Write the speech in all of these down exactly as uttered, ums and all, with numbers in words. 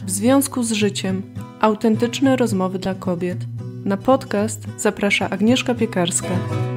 W związku z życiem. Autentyczne rozmowy dla kobiet. Na podcast zaprasza Agnieszka Piekarska.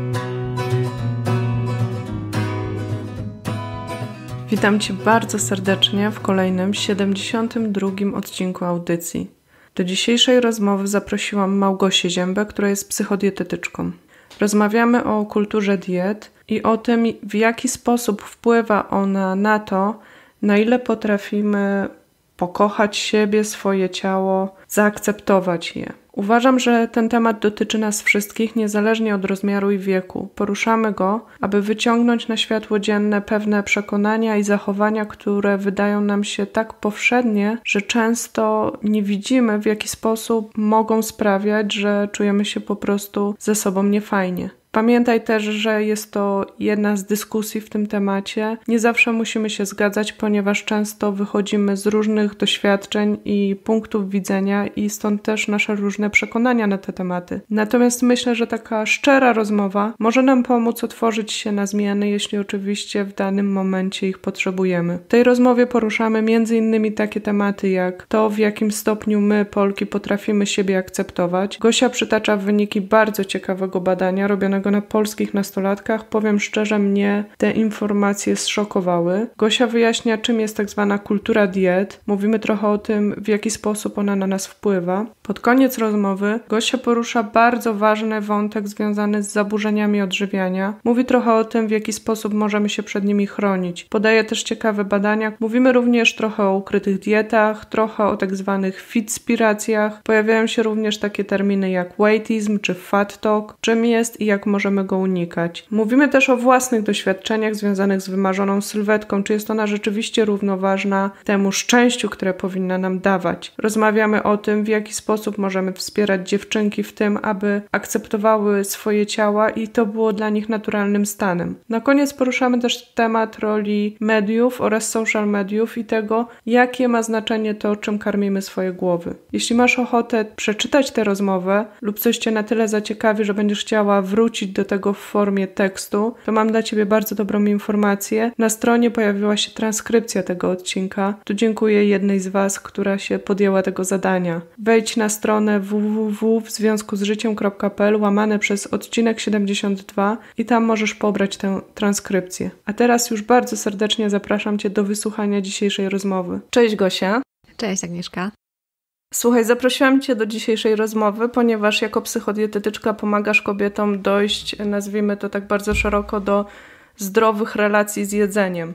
Witam Cię bardzo serdecznie w kolejnym, siedemdziesiątym drugim odcinku audycji. Do dzisiejszej rozmowy zaprosiłam Małgosię Ziębę, która jest psychodietetyczką. Rozmawiamy o kulturze diet i o tym, w jaki sposób wpływa ona na to, na ile potrafimy pokochać siebie, swoje ciało, zaakceptować je. Uważam, że ten temat dotyczy nas wszystkich, niezależnie od rozmiaru i wieku. Poruszamy go, aby wyciągnąć na światło dzienne pewne przekonania i zachowania, które wydają nam się tak powszednie, że często nie widzimy, w jaki sposób mogą sprawiać, że czujemy się po prostu ze sobą niefajnie. Pamiętaj też, że jest to jedna z dyskusji w tym temacie. Nie zawsze musimy się zgadzać, ponieważ często wychodzimy z różnych doświadczeń i punktów widzenia i stąd też nasze różne przekonania na te tematy. Natomiast myślę, że taka szczera rozmowa może nam pomóc otworzyć się na zmiany, jeśli oczywiście w danym momencie ich potrzebujemy. W tej rozmowie poruszamy między innymi takie tematy jak to, w jakim stopniu my, Polki, potrafimy siebie akceptować. Gosia przytacza wyniki bardzo ciekawego badania robionego na polskich nastolatkach. Powiem szczerze, mnie te informacje zszokowały. Gosia wyjaśnia, czym jest tak zwana kultura diet. Mówimy trochę o tym, w jaki sposób ona na nas wpływa. Pod koniec rozmowy Gosia porusza bardzo ważny wątek związany z zaburzeniami odżywiania. Mówi trochę o tym, w jaki sposób możemy się przed nimi chronić. Podaje też ciekawe badania. Mówimy również trochę o ukrytych dietach, trochę o tak zwanych fitspiracjach. Pojawiają się również takie terminy jak weightism czy fat talk. Czym jest i jak możemy go unikać. Mówimy też o własnych doświadczeniach związanych z wymarzoną sylwetką, czy jest ona rzeczywiście równoważna temu szczęściu, które powinna nam dawać. Rozmawiamy o tym, w jaki sposób możemy wspierać dziewczynki w tym, aby akceptowały swoje ciała i to było dla nich naturalnym stanem. Na koniec poruszamy też temat roli mediów oraz social mediów i tego, jakie ma znaczenie to, czym karmimy swoje głowy. Jeśli masz ochotę przeczytać tę rozmowę lub coś Cię na tyle zaciekawi, że będziesz chciała wrócić do tego w formie tekstu, to mam dla Ciebie bardzo dobrą informację. Na stronie pojawiła się transkrypcja tego odcinka. Tu dziękuję jednej z Was, która się podjęła tego zadania. Wejdź na stronę w w w w związku z życiem kropka p l łamane przez odcinek siedemdziesiąt dwa i tam możesz pobrać tę transkrypcję. A teraz już bardzo serdecznie zapraszam Cię do wysłuchania dzisiejszej rozmowy. Cześć Gosia. Cześć Agnieszka. Słuchaj, zaprosiłam Cię do dzisiejszej rozmowy, ponieważ jako psychodietetyczka pomagasz kobietom dojść, nazwijmy to tak bardzo szeroko, do zdrowych relacji z jedzeniem.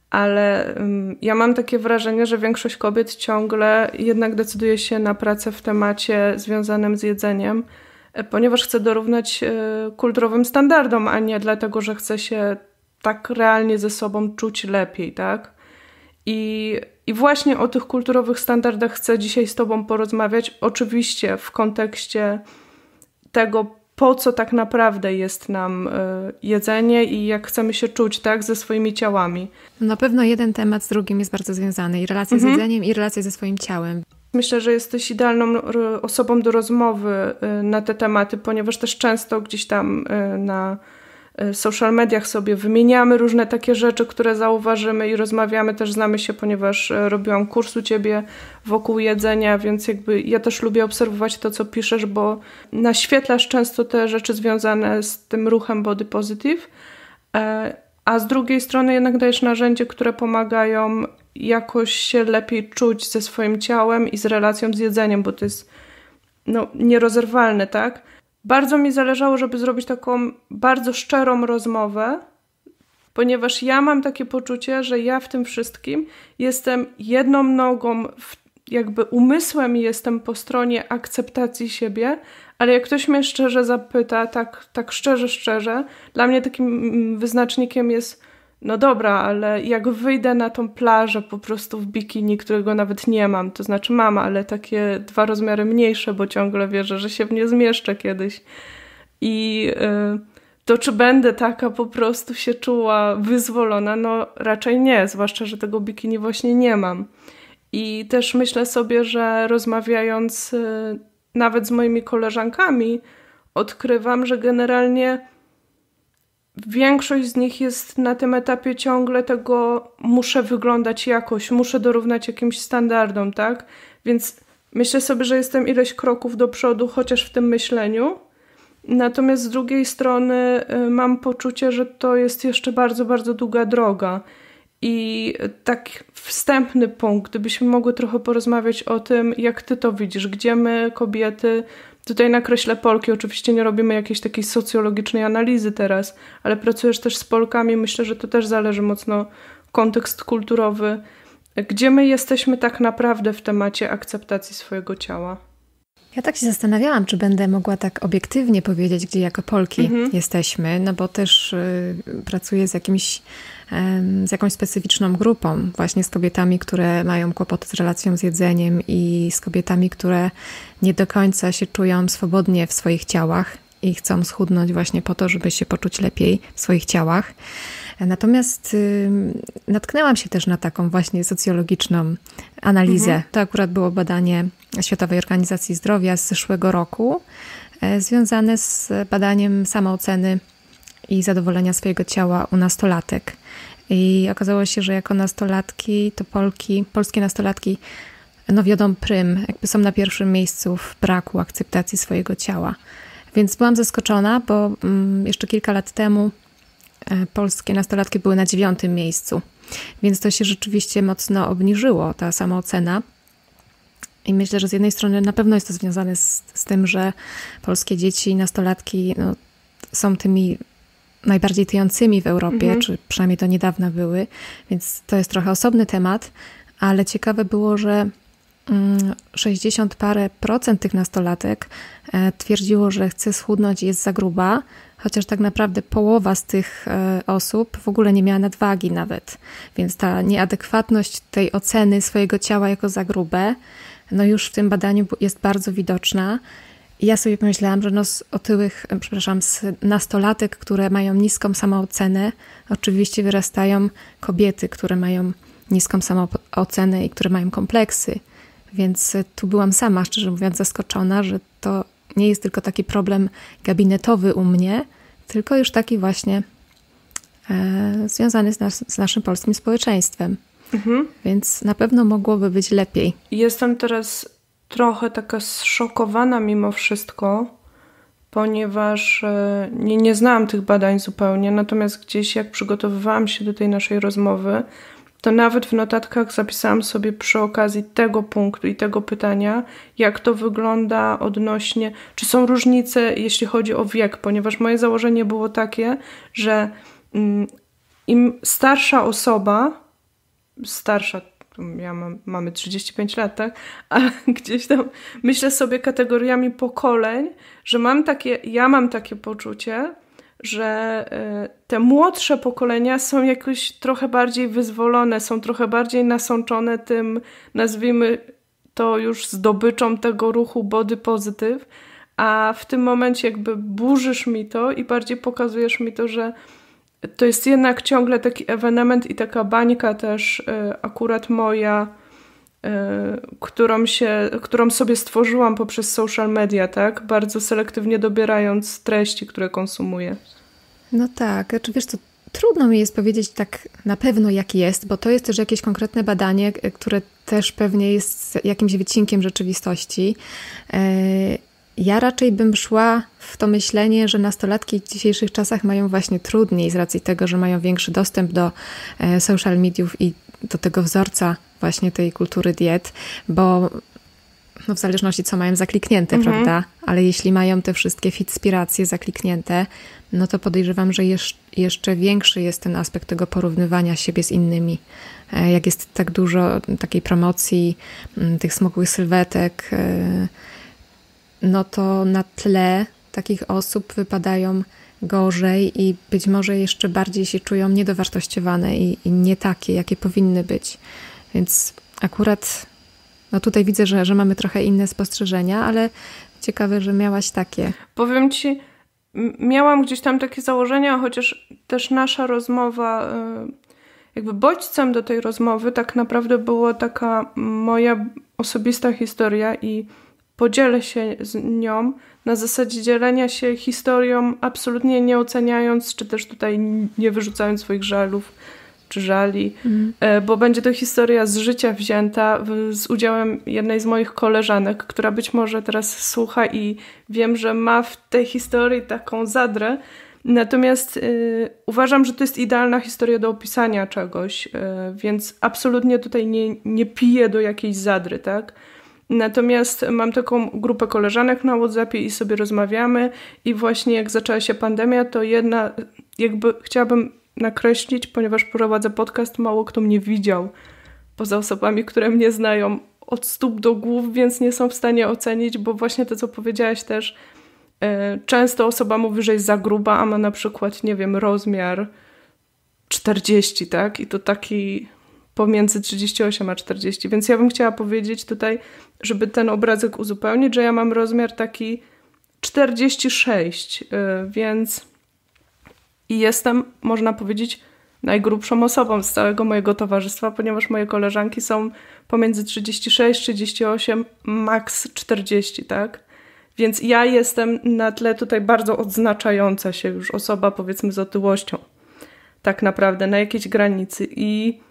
Ale um, ja mam takie wrażenie, że większość kobiet ciągle jednak decyduje się na pracę w temacie związanym z jedzeniem, ponieważ chce dorównać y, kulturowym standardom, a nie dlatego, że chce się tak realnie ze sobą czuć lepiej, tak? I, I właśnie o tych kulturowych standardach chcę dzisiaj z Tobą porozmawiać, oczywiście w kontekście tego, po co tak naprawdę jest nam y, jedzenie i jak chcemy się czuć, tak, ze swoimi ciałami. Na pewno jeden temat z drugim jest bardzo związany. I relacja mhm. z jedzeniem, i relacja ze swoim ciałem. Myślę, że jesteś idealną osobą do rozmowy y, na te tematy, ponieważ też często gdzieś tam y, na social mediach sobie wymieniamy różne takie rzeczy, które zauważymy i rozmawiamy, też znamy się, ponieważ robiłam kurs u Ciebie wokół jedzenia, więc jakby ja też lubię obserwować to, co piszesz, bo naświetlasz często te rzeczy związane z tym ruchem body positive, a z drugiej strony jednak dajesz narzędzie, które pomagają jakoś się lepiej czuć ze swoim ciałem i z relacją z jedzeniem, bo to jest no, nierozerwalne, tak? Bardzo mi zależało, żeby zrobić taką bardzo szczerą rozmowę, ponieważ ja mam takie poczucie, że ja w tym wszystkim jestem jedną nogą, w, jakby umysłem jestem po stronie akceptacji siebie, ale jak ktoś mnie szczerze zapyta, tak, tak szczerze, szczerze, dla mnie takim wyznacznikiem jest, no dobra, ale jak wyjdę na tą plażę po prostu w bikini, którego nawet nie mam, to znaczy mam, ale takie dwa rozmiary mniejsze, bo ciągle wierzę, że się w nie zmieszczę kiedyś. I yy, to czy będę taka po prostu się czuła wyzwolona? No raczej nie, zwłaszcza, że tego bikini właśnie nie mam. I też myślę sobie, że rozmawiając yy, nawet z moimi koleżankami, odkrywam, że generalnie większość z nich jest na tym etapie ciągle tego muszę wyglądać jakoś, muszę dorównać jakimś standardom, tak? Więc myślę sobie, że jestem ileś kroków do przodu, chociaż w tym myśleniu. Natomiast z drugiej strony mam poczucie, że to jest jeszcze bardzo, bardzo długa droga. I tak wstępny punkt, gdybyśmy mogły trochę porozmawiać o tym, jak ty to widzisz, gdzie my, kobiety, tutaj na Kreśle Polki, oczywiście nie robimy jakiejś takiej socjologicznej analizy teraz, ale pracujesz też z Polkami, myślę, że to też zależy mocno kontekst kulturowy. Gdzie my jesteśmy tak naprawdę w temacie akceptacji swojego ciała? Ja tak się zastanawiałam, czy będę mogła tak obiektywnie powiedzieć, gdzie jako Polki mhm. jesteśmy, no bo też y, pracuję z jakimś, y, z jakąś specyficzną grupą, właśnie z kobietami, które mają kłopoty z relacją z jedzeniem i z kobietami, które nie do końca się czują swobodnie w swoich ciałach i chcą schudnąć właśnie po to, żeby się poczuć lepiej w swoich ciałach. Natomiast y, natknęłam się też na taką właśnie socjologiczną analizę. Mhm. To akurat było badanie Światowej Organizacji Zdrowia z zeszłego roku, e, związane z badaniem samooceny i zadowolenia swojego ciała u nastolatek. I okazało się, że jako nastolatki, to Polki, polskie nastolatki no wiodą prym, jakby są na pierwszym miejscu w braku akceptacji swojego ciała. Więc byłam zaskoczona, bo mm, jeszcze kilka lat temu polskie nastolatki były na dziewiątym miejscu. Więc to się rzeczywiście mocno obniżyło, ta samoocena. I myślę, że z jednej strony na pewno jest to związane z, z tym, że polskie dzieci i nastolatki no, są tymi najbardziej tyjącymi w Europie, mhm. czy przynajmniej do niedawna były, więc to jest trochę osobny temat, ale ciekawe było, że mm, sześćdziesiąt parę procent tych nastolatek e, twierdziło, że chce schudnąć i jest za gruba, chociaż tak naprawdę połowa z tych e, osób w ogóle nie miała nadwagi nawet. Więc ta nieadekwatność tej oceny swojego ciała jako za grube, no już w tym badaniu jest bardzo widoczna. I ja sobie pomyślałam, że no z otyłych, przepraszam, z nastolatek, które mają niską samoocenę, oczywiście wyrastają kobiety, które mają niską samoocenę i które mają kompleksy. Więc tu byłam sama, szczerze mówiąc, zaskoczona, że to nie jest tylko taki problem gabinetowy u mnie, tylko już taki właśnie e, związany z, nas, z naszym polskim społeczeństwem. Mhm. Więc na pewno mogłoby być lepiej. Jestem teraz trochę taka zszokowana mimo wszystko, ponieważ e, nie, nie znałam tych badań zupełnie, natomiast gdzieś jak przygotowywałam się do tej naszej rozmowy, to nawet w notatkach zapisałam sobie przy okazji tego punktu i tego pytania, jak to wygląda odnośnie, czy są różnice, jeśli chodzi o wiek, ponieważ moje założenie było takie, że mm, im starsza osoba, starsza, ja mam, mamy trzydzieści pięć lat, tak? Ale gdzieś tam myślę sobie kategoriami pokoleń, że mam takie, ja mam takie poczucie, że te młodsze pokolenia są jakoś trochę bardziej wyzwolone, są trochę bardziej nasączone tym, nazwijmy to już zdobyczą tego ruchu body positive, a w tym momencie jakby burzysz mi to i bardziej pokazujesz mi to, że to jest jednak ciągle taki ewenement i taka bańka też akurat moja, którą się, którą sobie stworzyłam poprzez social media, tak? Bardzo selektywnie dobierając treści, które konsumuję. No tak, znaczy wiesz co, trudno mi jest powiedzieć tak na pewno jak jest, bo to jest też jakieś konkretne badanie, które też pewnie jest jakimś wycinkiem rzeczywistości. Ja raczej bym szła w to myślenie, że nastolatki w dzisiejszych czasach mają właśnie trudniej z racji tego, że mają większy dostęp do social mediów i do tego wzorca właśnie tej kultury diet, bo no w zależności co mają zakliknięte, mhm. prawda? Ale jeśli mają te wszystkie fitspiracje zakliknięte, no to podejrzewam, że jesz- jeszcze większy jest ten aspekt tego porównywania siebie z innymi. Jak jest tak dużo takiej promocji, tych smukłych sylwetek, no to na tle takich osób wypadają gorzej i być może jeszcze bardziej się czują niedowartościowane i, i nie takie, jakie powinny być. Więc akurat no tutaj widzę, że, że mamy trochę inne spostrzeżenia, ale ciekawe, że miałaś takie. Powiem ci, miałam gdzieś tam takie założenia, chociaż też nasza rozmowa, jakby bodźcem do tej rozmowy tak naprawdę była taka moja osobista historia i podzielę się z nią na zasadzie dzielenia się historią, absolutnie nie oceniając, czy też tutaj nie wyrzucając swoich żalów czy żali, mm. bo będzie to historia z życia wzięta z udziałem jednej z moich koleżanek, która być może teraz słucha i wiem, że ma w tej historii taką zadrę. Natomiast y, uważam, że to jest idealna historia do opisania czegoś, y, więc absolutnie tutaj nie, nie piję do jakiejś zadry, tak? Natomiast mam taką grupę koleżanek na WhatsAppie i sobie rozmawiamy i właśnie jak zaczęła się pandemia, to jedna, jakby chciałabym nakreślić, ponieważ prowadzę podcast, mało kto mnie widział, poza osobami, które mnie znają od stóp do głów, więc nie są w stanie ocenić, bo właśnie to, co powiedziałaś też, często osoba mówi, że jest za gruba, a ma na przykład, nie wiem, rozmiar czterdzieści, tak? I to taki pomiędzy trzydzieści osiem a czterdzieści. Więc ja bym chciała powiedzieć tutaj, żeby ten obrazek uzupełnić, że ja mam rozmiar taki czterdzieści sześć, więc i jestem, można powiedzieć, najgrubszą osobą z całego mojego towarzystwa, ponieważ moje koleżanki są pomiędzy trzydzieści sześć, trzydzieści osiem, maks czterdzieści, tak? Więc ja jestem na tle tutaj bardzo odznaczająca się już osoba, powiedzmy, z otyłością. Tak naprawdę, na jakiejś granicy. I,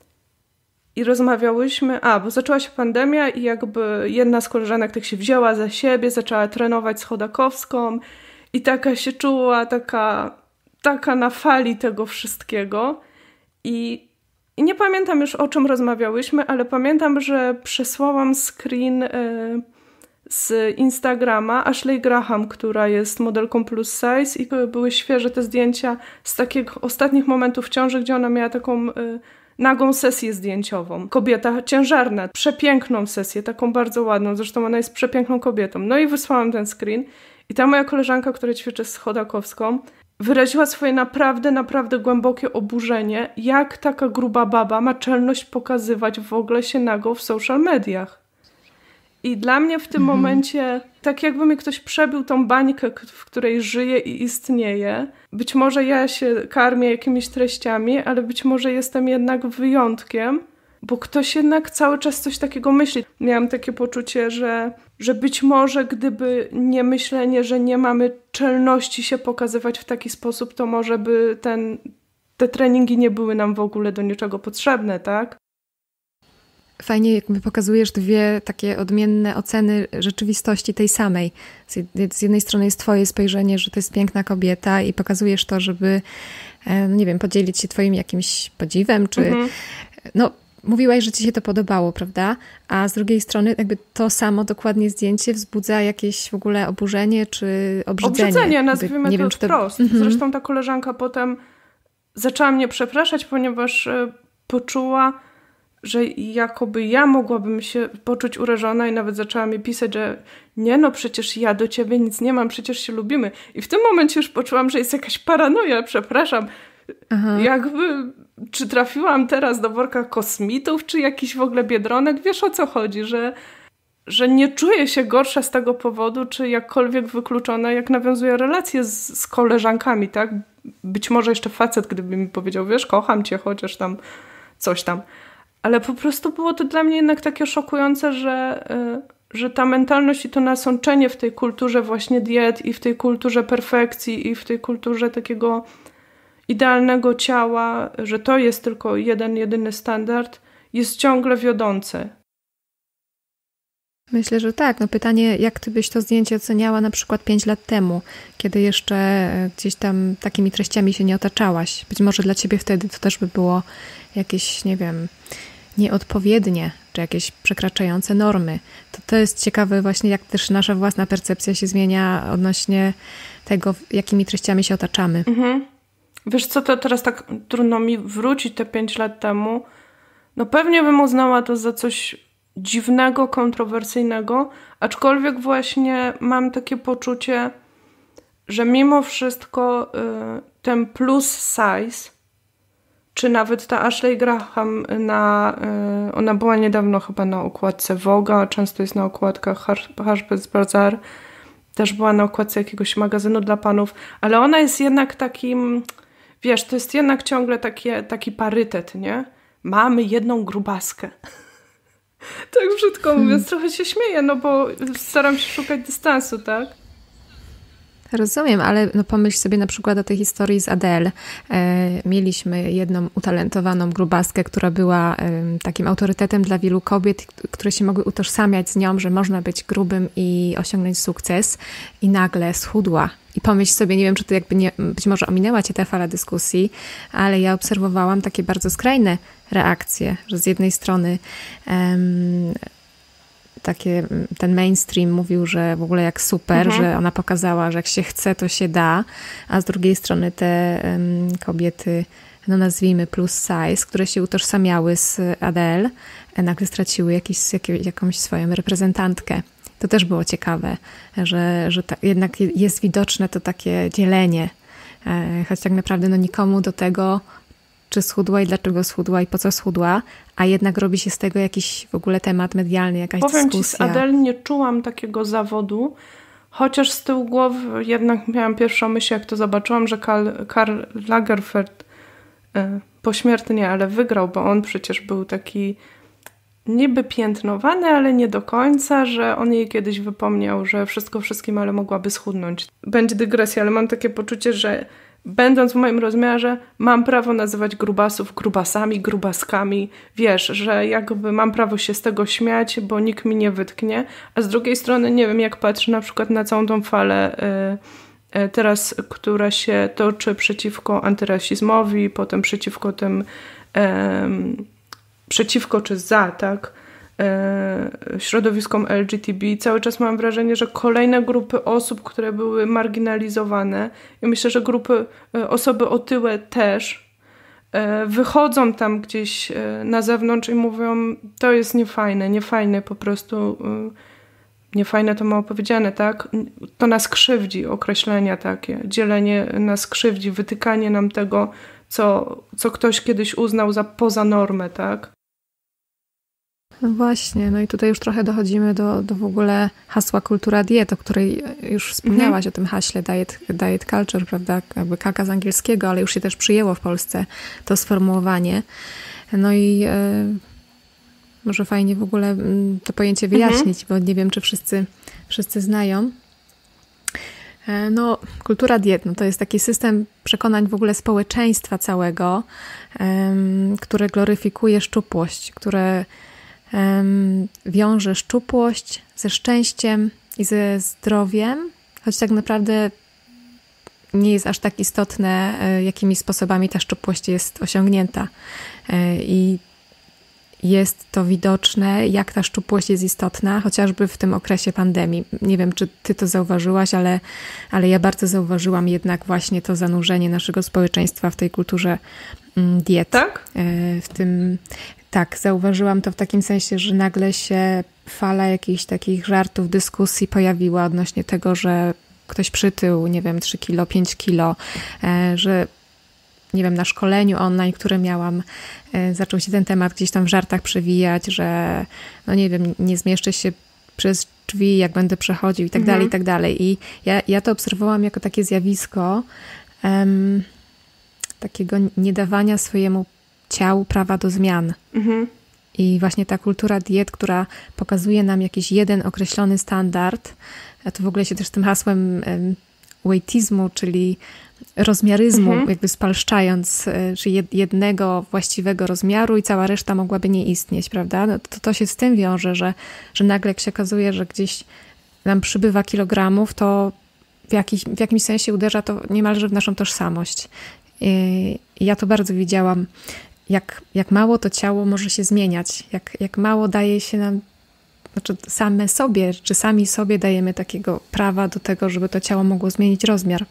i rozmawiałyśmy, a, bo zaczęła się pandemia i jakby jedna z koleżanek tak się wzięła za siebie, zaczęła trenować z chodakowską i taka się czuła, taka, taka na fali tego wszystkiego. I, i nie pamiętam już, o czym rozmawiałyśmy, ale pamiętam, że przesłałam screen... Yy, z Instagrama Ashley Graham, która jest modelką plus size i były świeże te zdjęcia z takich ostatnich momentów ciąży, gdzie ona miała taką y, nagą sesję zdjęciową. Kobieta ciężarna, przepiękną sesję, taką bardzo ładną, zresztą ona jest przepiękną kobietą. No i wysłałam ten screen i ta moja koleżanka, która ćwiczy z chodakowską, wyraziła swoje naprawdę, naprawdę głębokie oburzenie, jak taka gruba baba ma czelność pokazywać w ogóle się nago w social mediach. I dla mnie w tym mhm. momencie, tak jakby mi ktoś przebił tą bańkę, w której żyję i istnieję. Być może ja się karmię jakimiś treściami, ale być może jestem jednak wyjątkiem, bo ktoś jednak cały czas coś takiego myśli. Miałam takie poczucie, że, że być może gdyby nie myślenie, że nie mamy czelności się pokazywać w taki sposób, to może by ten, te treningi nie były nam w ogóle do niczego potrzebne, tak? Fajnie jakby pokazujesz dwie takie odmienne oceny rzeczywistości tej samej. Z jednej strony jest twoje spojrzenie, że to jest piękna kobieta i pokazujesz to, żeby, no nie wiem, podzielić się twoim jakimś podziwem, czy mhm. no mówiłaś, że ci się to podobało, prawda? A z drugiej strony jakby to samo dokładnie zdjęcie wzbudza jakieś w ogóle oburzenie, czy obrzydzenie. Obrzydzenie, nazwijmy nie to wiem, czy to wprost. Mhm. Zresztą ta koleżanka potem zaczęła mnie przepraszać, ponieważ poczuła, że jakoby ja mogłabym się poczuć urażona i nawet zaczęła mi pisać, że nie no, przecież ja do ciebie nic nie mam, przecież się lubimy. I w tym momencie już poczułam, że jest jakaś paranoja, przepraszam. Aha. Jakby, czy trafiłam teraz do worka kosmitów, czy jakiś w ogóle biedronek? Wiesz, o co chodzi, że, że nie czuję się gorsza z tego powodu, czy jakkolwiek wykluczona, jak nawiązuję relacje z, z koleżankami, tak? Być może jeszcze facet, gdyby mi powiedział, wiesz, kocham cię, chociaż tam coś tam. Ale po prostu było to dla mnie jednak takie szokujące, że, że ta mentalność i to nasączenie w tej kulturze właśnie diet i w tej kulturze perfekcji i w tej kulturze takiego idealnego ciała, że to jest tylko jeden, jedyny standard, jest ciągle wiodące. Myślę, że tak. No pytanie, jak ty byś to zdjęcie oceniała na przykład pięć lat temu, kiedy jeszcze gdzieś tam takimi treściami się nie otaczałaś. Być może dla ciebie wtedy to też by było jakieś, nie wiem, nieodpowiednie, czy jakieś przekraczające normy. To, to jest ciekawe właśnie, jak też nasza własna percepcja się zmienia odnośnie tego, jakimi treściami się otaczamy. Mhm. Wiesz co, to teraz tak trudno mi wrócić te pięć lat temu. No pewnie bym uznała to za coś dziwnego, kontrowersyjnego, aczkolwiek właśnie mam takie poczucie, że mimo wszystko y, ten plus size, czy nawet ta Ashley Graham, na, y, ona była niedawno chyba na okładce Vogue'a, często jest na okładkach Harper's Bazaar, też była na okładce jakiegoś magazynu dla panów, ale ona jest jednak takim, wiesz, to jest jednak ciągle takie, taki parytet, nie? Mamy jedną grubaskę. Tak brzydko mówiąc, trochę się śmieję, no bo staram się szukać dystansu, tak? Rozumiem, ale no pomyśl sobie na przykład o tej historii z Adele. E, mieliśmy jedną utalentowaną grubaskę, która była e, takim autorytetem dla wielu kobiet, które się mogły utożsamiać z nią, że można być grubym i osiągnąć sukces, i nagle schudła. I pomyśl sobie, nie wiem, czy to jakby nie, być może ominęła cię ta fala dyskusji, ale ja obserwowałam takie bardzo skrajne reakcje, że z jednej strony em, takie, ten mainstream mówił, że w ogóle jak super, mhm. że ona pokazała, że jak się chce, to się da, a z drugiej strony te um, kobiety, no nazwijmy plus size, które się utożsamiały z Adele, nagle straciły jakiś, jak, jakąś swoją reprezentantkę. To też było ciekawe, że, że ta, jednak jest widoczne to takie dzielenie, e, choć tak naprawdę no nikomu do tego, czy schudła i dlaczego schudła i po co schudła, a jednak robi się z tego jakiś w ogóle temat medialny, jakaś Powiem dyskusja. Powiem ci, z Adele nie czułam takiego zawodu, chociaż z tyłu głowy jednak miałam pierwszą myśl, jak to zobaczyłam, że Karl, Karl Lagerfeld e, pośmiertnie, ale wygrał, bo on przecież był taki niby piętnowany, ale nie do końca, że on jej kiedyś wypomniał, że wszystko wszystkim, ale mogłaby schudnąć. Będzie dygresja, ale mam takie poczucie, że będąc w moim rozmiarze, mam prawo nazywać grubasów grubasami, grubaskami. Wiesz, że jakby mam prawo się z tego śmiać, bo nikt mi nie wytknie. A z drugiej strony nie wiem, jak patrzę na przykład na całą tą falę y, y, teraz, która się toczy przeciwko antyrasizmowi, potem przeciwko tym y, przeciwko czy za, tak, y, środowiskom L G B T. Cały czas mam wrażenie, że kolejne grupy osób, które były marginalizowane, i myślę, że grupy, y, osoby otyłe też, y, wychodzą tam gdzieś y, na zewnątrz i mówią, to jest niefajne, niefajne po prostu, y, niefajne to mało powiedziane, tak? To nas krzywdzi, określenia takie, dzielenie nas krzywdzi, wytykanie nam tego, co, co ktoś kiedyś uznał za poza normę, tak? No właśnie, no i tutaj już trochę dochodzimy do, do w ogóle hasła kultura diet, o której już wspomniałaś, mhm. o tym haśle diet, diet culture, prawda, jakby kaka z angielskiego, ale już się też przyjęło w Polsce to sformułowanie. No i e, może fajnie w ogóle to pojęcie wyjaśnić, mhm. bo nie wiem, czy wszyscy, wszyscy znają. E, no, kultura diet, no to jest taki system przekonań w ogóle społeczeństwa całego, e, które gloryfikuje szczupłość, które wiąże szczupłość ze szczęściem i ze zdrowiem, choć tak naprawdę nie jest aż tak istotne, jakimi sposobami ta szczupłość jest osiągnięta. I jest to widoczne, jak ta szczupłość jest istotna, chociażby w tym okresie pandemii. Nie wiem, czy ty to zauważyłaś, ale, ale ja bardzo zauważyłam jednak właśnie to zanurzenie naszego społeczeństwa w tej kulturze diet. Tak? W tym... Tak, zauważyłam to w takim sensie, że nagle się fala jakichś takich żartów, dyskusji pojawiła odnośnie tego, że ktoś przytył, nie wiem, trzy kilo, pięć kilo, że nie wiem, na szkoleniu online, które miałam, zaczął się ten temat gdzieś tam w żartach przewijać, że no nie wiem, nie zmieszczę się przez drzwi, jak będę przechodził i tak dalej, i tak dalej. I ja, ja to obserwowałam jako takie zjawisko um, takiego niedawania swojemu ciału prawa do zmian. Mhm. I właśnie ta kultura diet, która pokazuje nam jakiś jeden określony standard, a to w ogóle się też tym hasłem um, weightizmu, czyli rozmiaryzmu, mhm. jakby spalszczając, czy jednego właściwego rozmiaru i cała reszta mogłaby nie istnieć, prawda? No to, to się z tym wiąże, że, że nagle jak się okazuje, że gdzieś nam przybywa kilogramów, to w, jakiś, w jakimś sensie uderza to niemalże w naszą tożsamość. I ja to bardzo widziałam, jak, jak mało to ciało może się zmieniać, jak, jak mało daje się nam, znaczy same sobie, czy sami sobie dajemy takiego prawa do tego, żeby to ciało mogło zmienić rozmiar.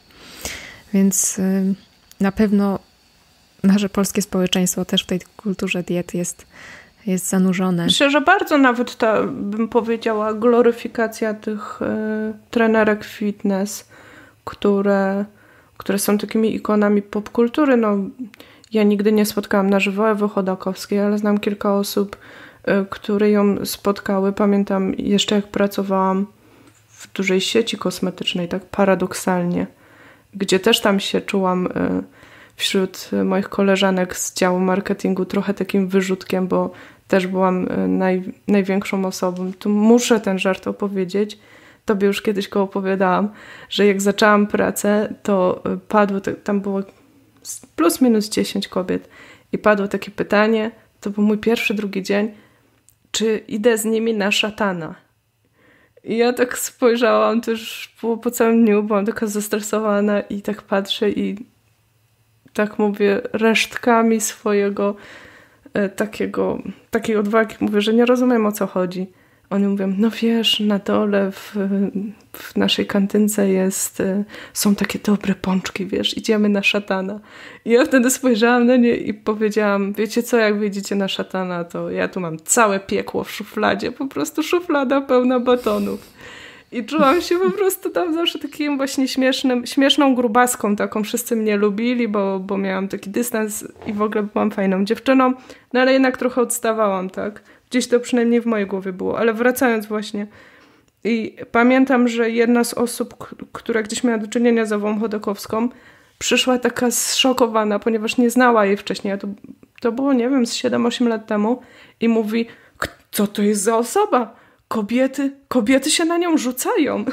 Więc y, na pewno nasze polskie społeczeństwo też w tej kulturze diet jest, jest zanurzone. Myślę, że bardzo nawet ta, bym powiedziała, gloryfikacja tych y, trenerek fitness, które, które są takimi ikonami popkultury. No, ja nigdy nie spotkałam na żywo Ewy Chodakowskiej, ale znam kilka osób, y, które ją spotkały. Pamiętam jeszcze, jak pracowałam w dużej sieci kosmetycznej, tak paradoksalnie, gdzie też tam się czułam wśród moich koleżanek z działu marketingu trochę takim wyrzutkiem, bo też byłam naj, największą osobą. Tu muszę ten żart opowiedzieć. Tobie już kiedyś go opowiadałam, że jak zaczęłam pracę, to padło, tam było plus minus dziesięć kobiet i padło takie pytanie, to był mój pierwszy, drugi dzień, czy idę z nimi na szatana. I ja tak spojrzałam, to już było po całym dniu, byłam taka zestresowana i tak patrzę i tak mówię resztkami swojego e, takiego, takiej odwagi, mówię, że nie rozumiem, o co chodzi. Oni mówią, no wiesz, na dole w, w naszej kantynce jest, są takie dobre pączki, wiesz, idziemy na szatana. I ja wtedy spojrzałam na nie i powiedziałam, wiecie co, jak wyjdziecie na szatana, to ja tu mam całe piekło w szufladzie, po prostu szuflada pełna batonów. I czułam się po prostu tam zawsze takim właśnie śmiesznym, śmieszną grubaską taką. Wszyscy mnie lubili, bo, bo miałam taki dystans i w ogóle byłam fajną dziewczyną, no ale jednak trochę odstawałam, tak? Gdzieś to przynajmniej w mojej głowie było. Ale wracając właśnie. I pamiętam, że jedna z osób, k- która gdzieś miała do czynienia z Ewą Chodakowską, przyszła taka zszokowana, ponieważ nie znała jej wcześniej. A to, to było, nie wiem, z siedem osiem lat temu. I mówi, co to jest za osoba? Kobiety, kobiety się na nią rzucają.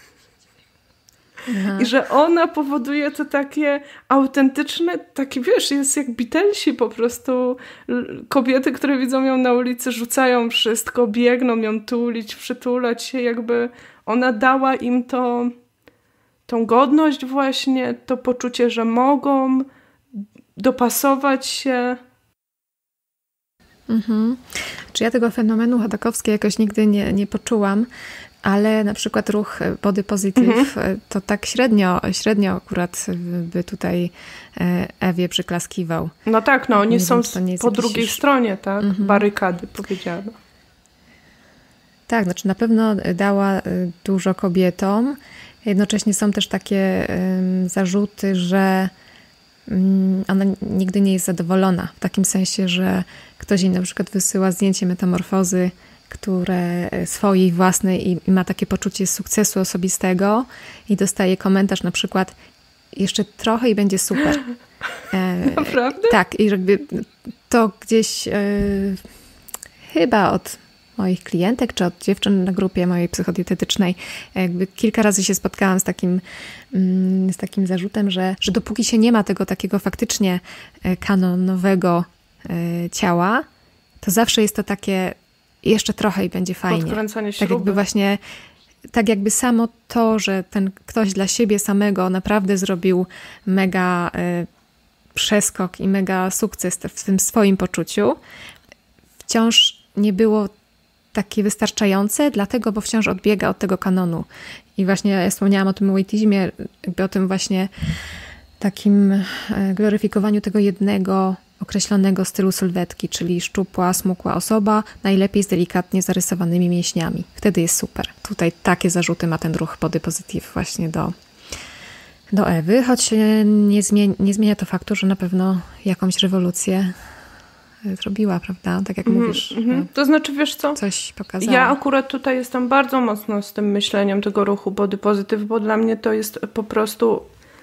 Aha. I że ona powoduje to takie autentyczne, takie wiesz, jest jak Beatlesi po prostu. Kobiety, które widzą ją na ulicy, rzucają wszystko, biegną ją tulić, przytulać się, jakby ona dała im to, tą godność właśnie, to poczucie, że mogą dopasować się. Mhm. Czy ja tego fenomenu Chodakowskiej jakoś nigdy nie, nie poczułam, ale na przykład ruch Body Positive mhm. to tak średnio, średnio akurat by tutaj Ewie przyklaskiwał. No tak, no oni nie są wiem, po drugiej już... stronie, tak? Mhm. Barykady, powiedziano. Tak, znaczy na pewno dała dużo kobietom. Jednocześnie są też takie um, zarzuty, że um, ona nigdy nie jest zadowolona. W takim sensie, że ktoś jej na przykład wysyła zdjęcie metamorfozy, które swojej własnej i ma takie poczucie sukcesu osobistego i dostaje komentarz na przykład jeszcze trochę i będzie super. Naprawdę? E, tak, i jakby to gdzieś e, chyba od moich klientek, czy od dziewczyn na grupie mojej psychodietetycznej, jakby kilka razy się spotkałam z takim, mm, z takim zarzutem, że, że dopóki się nie ma tego takiego faktycznie kanonowego e, ciała, to zawsze jest to takie jeszcze trochę i będzie fajnie. Podkręcanie śruby. Tak jakby właśnie, tak jakby samo to, że ten ktoś dla siebie samego naprawdę zrobił mega y, przeskok i mega sukces w tym swoim poczuciu, wciąż nie było takie wystarczające, dlatego, bo wciąż odbiega od tego kanonu. I właśnie ja wspomniałam o tym weightizmie, jakby o tym właśnie takim gloryfikowaniu tego jednego określonego stylu sylwetki, czyli szczupła, smukła osoba, najlepiej z delikatnie zarysowanymi mięśniami. Wtedy jest super. Tutaj takie zarzuty ma ten ruch Body Positive właśnie do, do Ewy, choć nie, zmieni, nie zmienia to faktu, że na pewno jakąś rewolucję zrobiła, prawda? Tak jak mm, mówisz. Mm, to znaczy, wiesz co? Coś pokazała. Ja akurat tutaj jestem bardzo mocno z tym myśleniem tego ruchu Body Positive, bo dla mnie to jest po prostu...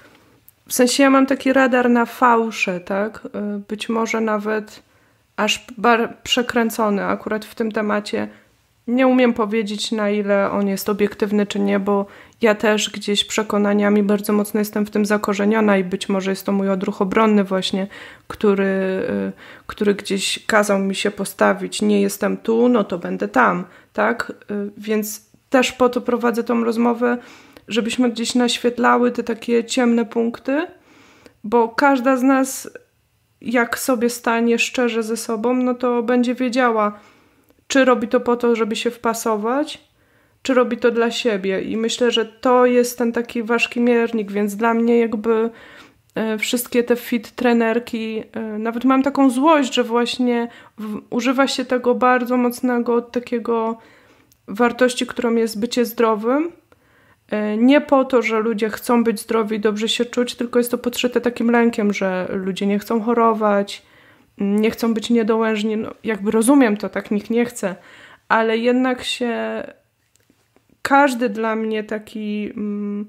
W sensie ja mam taki radar na fałsze, tak? Być może nawet aż bar- przekręcony akurat w tym temacie. Nie umiem powiedzieć, na ile on jest obiektywny czy nie, bo ja też gdzieś przekonaniami bardzo mocno jestem w tym zakorzeniona i być może jest to mój odruch obronny właśnie, który, który gdzieś kazał mi się postawić. Nie jestem tu, no to będę tam, tak? Więc też po to prowadzę tą rozmowę, żebyśmy gdzieś naświetlały te takie ciemne punkty, bo każda z nas, jak sobie stanie szczerze ze sobą, no to będzie wiedziała, czy robi to po to, żeby się wpasować, czy robi to dla siebie. I myślę, że to jest ten taki ważki miernik, więc dla mnie jakby e, wszystkie te fit trenerki, e, nawet mam taką złość, że właśnie w, używa się tego bardzo mocnego takiego wartości, którą jest bycie zdrowym, nie po to, że ludzie chcą być zdrowi i dobrze się czuć, tylko jest to podszyte takim lękiem, że ludzie nie chcą chorować, nie chcą być niedołężni. No, jakby rozumiem to, tak nikt nie chce, ale jednak się każdy dla mnie taki mm,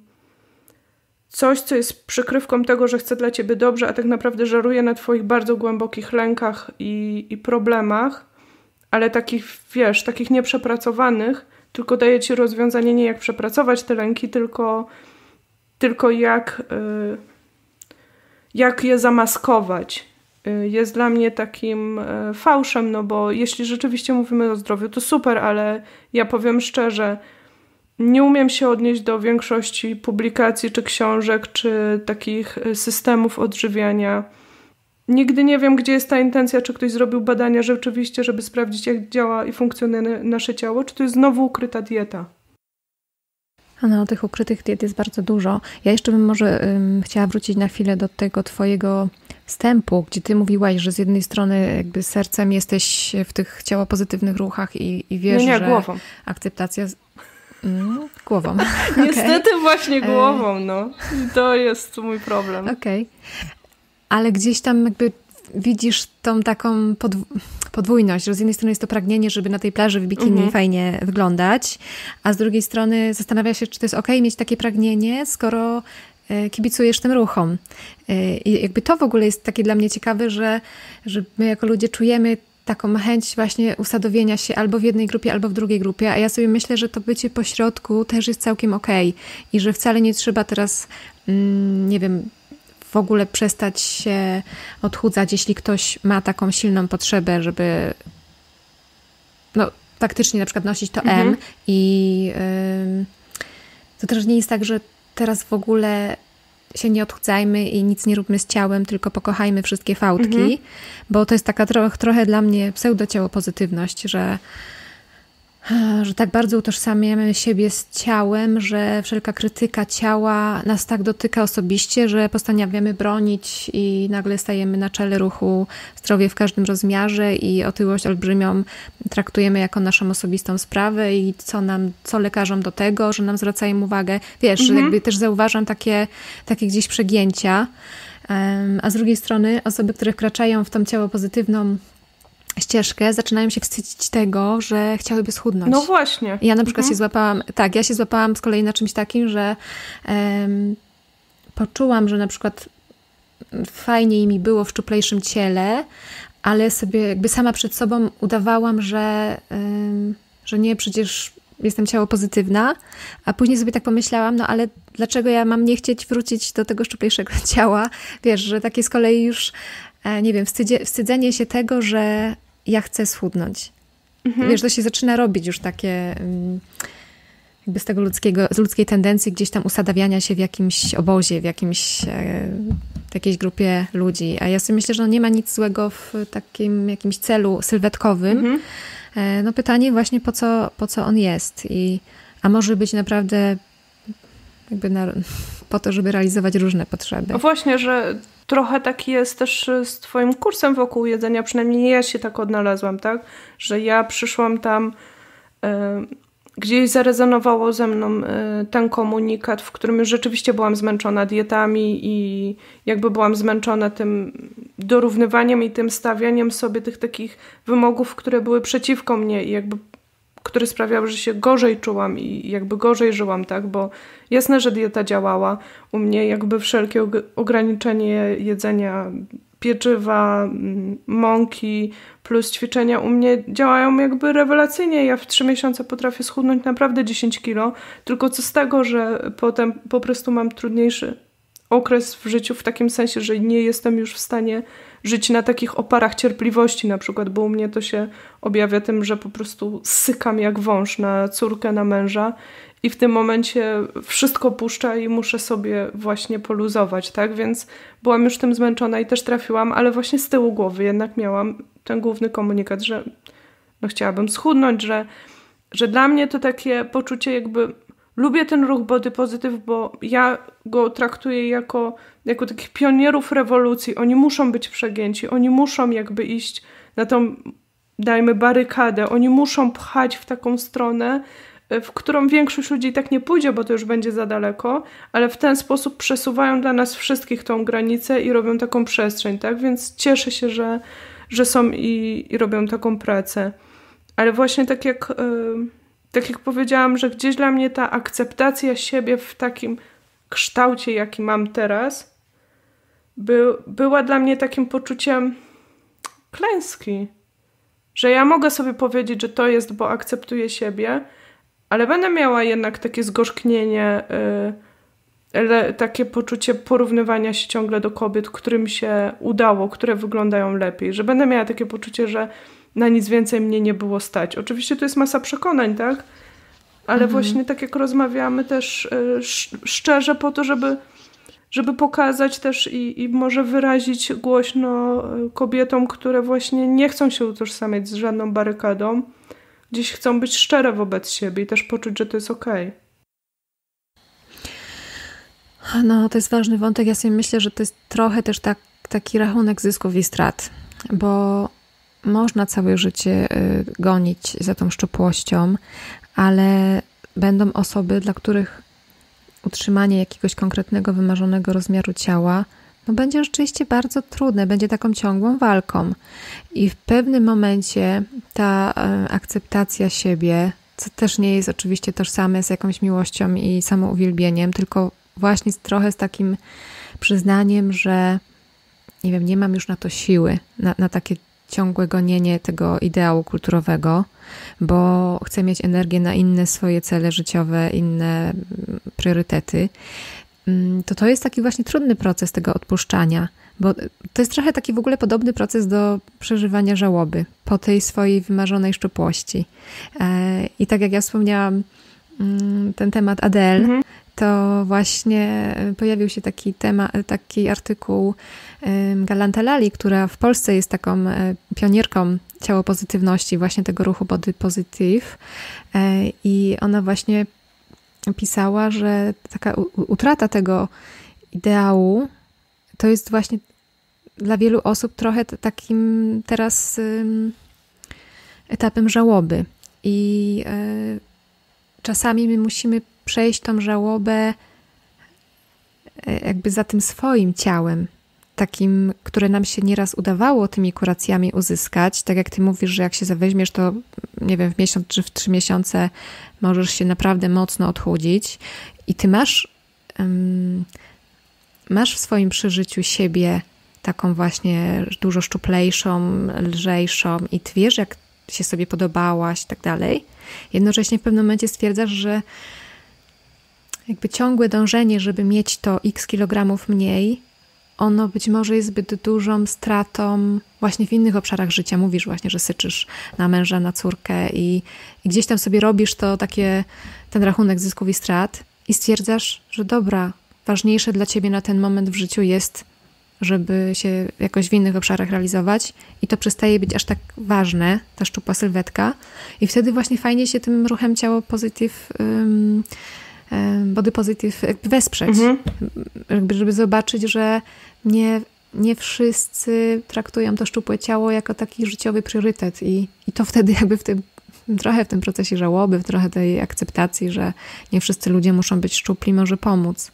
coś, co jest przykrywką tego, że chcę dla ciebie dobrze, a tak naprawdę żeruje na twoich bardzo głębokich lękach i, i problemach, ale takich, wiesz, takich nieprzepracowanych, tylko daje ci rozwiązanie nie jak przepracować te lęki, tylko, tylko jak, y, jak je zamaskować. Y, jest dla mnie takim y, fałszem, no bo jeśli rzeczywiście mówimy o zdrowiu, to super, ale ja powiem szczerze, nie umiem się odnieść do większości publikacji, czy książek, czy takich systemów odżywiania. Nigdy nie wiem, gdzie jest ta intencja, czy ktoś zrobił badania rzeczywiście, żeby sprawdzić, jak działa i funkcjonuje nasze ciało, czy to jest znowu ukryta dieta. No, tych ukrytych diet jest bardzo dużo. Ja jeszcze bym może um, chciała wrócić na chwilę do tego twojego wstępu, gdzie ty mówiłaś, że z jednej strony jakby sercem jesteś w tych ciałopozytywnych ruchach i, i wiesz, nie, nie, że głową. akceptacja... Mm, głową. Niestety okay. właśnie głową, no. I to jest mój problem. Okej. Okay. Ale gdzieś tam jakby widzisz tą taką podw- podwójność, że z jednej strony jest to pragnienie, żeby na tej plaży w bikini mhm. fajnie wyglądać, a z drugiej strony zastanawia się, czy to jest okej mieć takie pragnienie, skoro y, kibicujesz tym ruchom. Y, I jakby to w ogóle jest takie dla mnie ciekawe, że, że my jako ludzie czujemy taką chęć właśnie usadowienia się albo w jednej grupie, albo w drugiej grupie, a ja sobie myślę, że to bycie pośrodku też jest całkiem okej i że wcale nie trzeba teraz, mm, nie wiem, w ogóle przestać się odchudzać, jeśli ktoś ma taką silną potrzebę, żeby no faktycznie na przykład nosić to mhm. M i yy, to też nie jest tak, że teraz w ogóle się nie odchudzajmy i nic nie róbmy z ciałem, tylko pokochajmy wszystkie fałdki, mhm. bo to jest taka tro- trochę dla mnie pseudociałopozytywność, że że tak bardzo utożsamiamy siebie z ciałem, że wszelka krytyka ciała nas tak dotyka osobiście, że postanawiamy bronić i nagle stajemy na czele ruchu zdrowie w każdym rozmiarze i otyłość olbrzymią traktujemy jako naszą osobistą sprawę i co nam, co lekarzom do tego, że nam zwracają uwagę. Wiesz, mhm. jakby też zauważam takie, takie gdzieś przegięcia, um, a z drugiej strony osoby, które wkraczają w tą ciałopozytywną ścieżkę, zaczynają się wstydzić tego, że chciałyby schudnąć. No właśnie. Ja na przykład mhm. się złapałam, tak, ja się złapałam z kolei na czymś takim, że um, poczułam, że na przykład fajniej mi było w szczuplejszym ciele, ale sobie jakby sama przed sobą udawałam, że, um, że nie, przecież jestem ciało pozytywna, a później sobie tak pomyślałam, no ale dlaczego ja mam nie chcieć wrócić do tego szczuplejszego ciała? Wiesz, że takie z kolei już nie wiem, wstydzie, wstydzenie się tego, że ja chcę schudnąć. Mhm. Wiesz, to się zaczyna robić już takie jakby z tego ludzkiego, z ludzkiej tendencji gdzieś tam usadawiania się w jakimś obozie, w jakimś w jakiejś grupie ludzi. A ja sobie myślę, że no nie ma nic złego w takim jakimś celu sylwetkowym. Mhm. No pytanie właśnie, po co, po co on jest? I, a może być naprawdę jakby na, po to, żeby realizować różne potrzeby. No właśnie, że trochę tak jest też z twoim kursem wokół jedzenia, przynajmniej ja się tak odnalazłam, tak? Że ja przyszłam tam, y, gdzieś zarezonowało ze mną y, ten komunikat, w którym już rzeczywiście byłam zmęczona dietami i jakby byłam zmęczona tym dorównywaniem i tym stawianiem sobie tych takich wymogów, które były przeciwko mnie i jakby które sprawiały, że się gorzej czułam i jakby gorzej żyłam, tak? Bo jasne, że dieta działała. U mnie jakby wszelkie ograniczenie jedzenia pieczywa, mąki plus ćwiczenia u mnie działają jakby rewelacyjnie. Ja w trzy miesiące potrafię schudnąć naprawdę dziesięć kilo, tylko co z tego, że potem po prostu mam trudniejszy okres w życiu w takim sensie, że nie jestem już w stanie żyć na takich oparach cierpliwości na przykład, bo u mnie to się objawia tym, że po prostu sykam jak wąż na córkę, na męża i w tym momencie wszystko puszcza i muszę sobie właśnie poluzować, tak? Więc byłam już tym zmęczona i też trafiłam, ale właśnie z tyłu głowy jednak miałam ten główny komunikat, że no chciałabym schudnąć, że, że dla mnie to takie poczucie jakby lubię ten ruch body positive, bo ja go traktuję jako, jako takich pionierów rewolucji. Oni muszą być przegięci, oni muszą jakby iść na tą, dajmy, barykadę. Oni muszą pchać w taką stronę, w którą większość ludzi i tak nie pójdzie, bo to już będzie za daleko, ale w ten sposób przesuwają dla nas wszystkich tą granicę i robią taką przestrzeń, tak? Więc cieszę się, że, że są i, i robią taką pracę. Ale właśnie tak jak... Yy, Tak jak powiedziałam, że gdzieś dla mnie ta akceptacja siebie w takim kształcie, jaki mam teraz, by, była dla mnie takim poczuciem klęski. Że ja mogę sobie powiedzieć, że to jest, bo akceptuję siebie, ale będę miała jednak takie zgorzknienie, yy, takie poczucie porównywania się ciągle do kobiet, którym się udało, które wyglądają lepiej. Że będę miała takie poczucie, że na nic więcej mnie nie było stać. Oczywiście to jest masa przekonań, tak? Ale mhm. właśnie tak jak rozmawiamy też yy, sz- szczerze po to, żeby żeby pokazać też i, i może wyrazić głośno kobietom, które właśnie nie chcą się utożsamiać z żadną barykadą, gdzieś chcą być szczere wobec siebie i też poczuć, że to jest okej. No, to jest ważny wątek. Ja sobie myślę, że to jest trochę też tak, taki rachunek zysków i strat, bo można całe życie y, gonić za tą szczupłością, ale będą osoby, dla których utrzymanie jakiegoś konkretnego, wymarzonego rozmiaru ciała no będzie rzeczywiście bardzo trudne, będzie taką ciągłą walką. I w pewnym momencie ta e, akceptacja siebie, co też nie jest oczywiście tożsame z jakąś miłością i samouwielbieniem, tylko właśnie z, trochę z takim przyznaniem, że nie wiem, nie mam już na to siły, na, na takie ciągłe gonienie tego ideału kulturowego, bo chcę mieć energię na inne swoje cele życiowe, inne priorytety, to to jest taki właśnie trudny proces tego odpuszczania, bo to jest trochę taki w ogóle podobny proces do przeżywania żałoby po tej swojej wymarzonej szczupłości. I tak jak ja wspomniałam, ten temat Adele, mhm. to właśnie pojawił się taki temat, taki artykuł Galante Lali, która w Polsce jest taką pionierką ciałopozytywności, właśnie tego ruchu body positive, i ona właśnie pisała, że taka utrata tego ideału to jest właśnie dla wielu osób trochę takim teraz etapem żałoby i czasami my musimy przejść tą żałobę jakby za tym swoim ciałem, takim, które nam się nieraz udawało tymi kuracjami uzyskać. Tak jak ty mówisz, że jak się zaweźmiesz, to nie wiem, w miesiąc czy w trzy miesiące możesz się naprawdę mocno odchudzić i ty masz um, masz w swoim przeżyciu siebie taką właśnie dużo szczuplejszą, lżejszą i ty wiesz, jak się sobie podobałaś i tak dalej. Jednocześnie w pewnym momencie stwierdzasz, że jakby ciągłe dążenie, żeby mieć to x kilogramów mniej, ono być może jest zbyt dużą stratą właśnie w innych obszarach życia. Mówisz właśnie, że syczysz na męża, na córkę i, i gdzieś tam sobie robisz to takie, ten rachunek zysków i strat i stwierdzasz, że dobra, ważniejsze dla ciebie na ten moment w życiu jest, żeby się jakoś w innych obszarach realizować i to przestaje być aż tak ważne, ta szczupła sylwetka i wtedy właśnie fajnie się tym ruchem ciało pozytyw um, body positive wesprzeć, mhm. jakby, żeby zobaczyć, że nie, nie wszyscy traktują to szczupłe ciało jako taki życiowy priorytet i, i to wtedy jakby w tym, trochę w tym procesie żałoby, w trochę tej akceptacji, że nie wszyscy ludzie muszą być szczupli, może pomóc.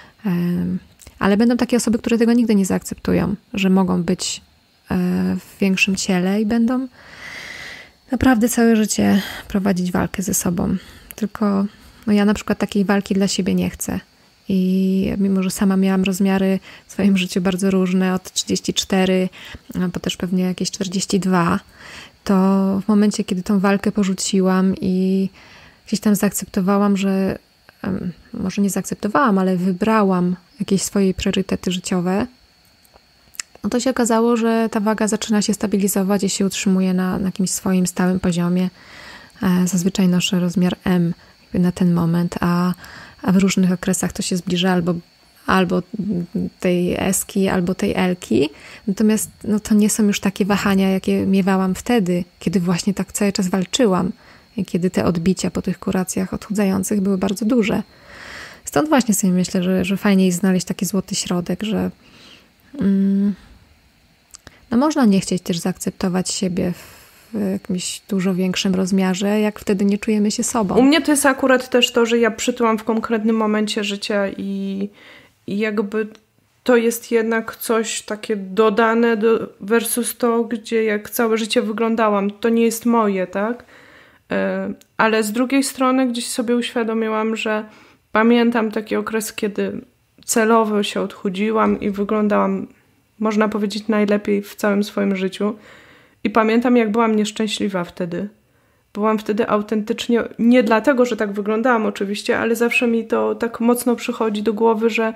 Ale będą takie osoby, które tego nigdy nie zaakceptują, że mogą być w większym ciele i będą naprawdę całe życie prowadzić walkę ze sobą. Tylko no ja na przykład takiej walki dla siebie nie chcę. I mimo, że sama miałam rozmiary w swoim życiu bardzo różne, od trzydzieści cztery, po też pewnie jakieś czterdzieści dwa, to w momencie, kiedy tą walkę porzuciłam i gdzieś tam zaakceptowałam, że może nie zaakceptowałam, ale wybrałam jakieś swoje priorytety życiowe, no to się okazało, że ta waga zaczyna się stabilizować i się utrzymuje na, na jakimś swoim stałym poziomie. Zazwyczaj noszę rozmiar M na ten moment, a, a w różnych okresach to się zbliża albo, albo tej S-ki, albo tej L-ki. Natomiast no, to nie są już takie wahania, jakie miewałam wtedy, kiedy właśnie tak cały czas walczyłam i kiedy te odbicia po tych kuracjach odchudzających były bardzo duże. Stąd właśnie sobie myślę, że, że fajnie jest znaleźć taki złoty środek, że mm, no można nie chcieć też zaakceptować siebie w w jakimś dużo większym rozmiarze, jak wtedy nie czujemy się sobą. U mnie to jest akurat też to, że ja przytyłam w konkretnym momencie życia i, i jakby to jest jednak coś takie dodane do, versus to, gdzie jak całe życie wyglądałam. To nie jest moje, tak? Ale z drugiej strony gdzieś sobie uświadomiłam, że pamiętam taki okres, kiedy celowo się odchudziłam i wyglądałam, można powiedzieć, najlepiej w całym swoim życiu. I pamiętam, jak byłam nieszczęśliwa wtedy. Byłam wtedy autentycznie, nie dlatego, że tak wyglądałam oczywiście, ale zawsze mi to tak mocno przychodzi do głowy, że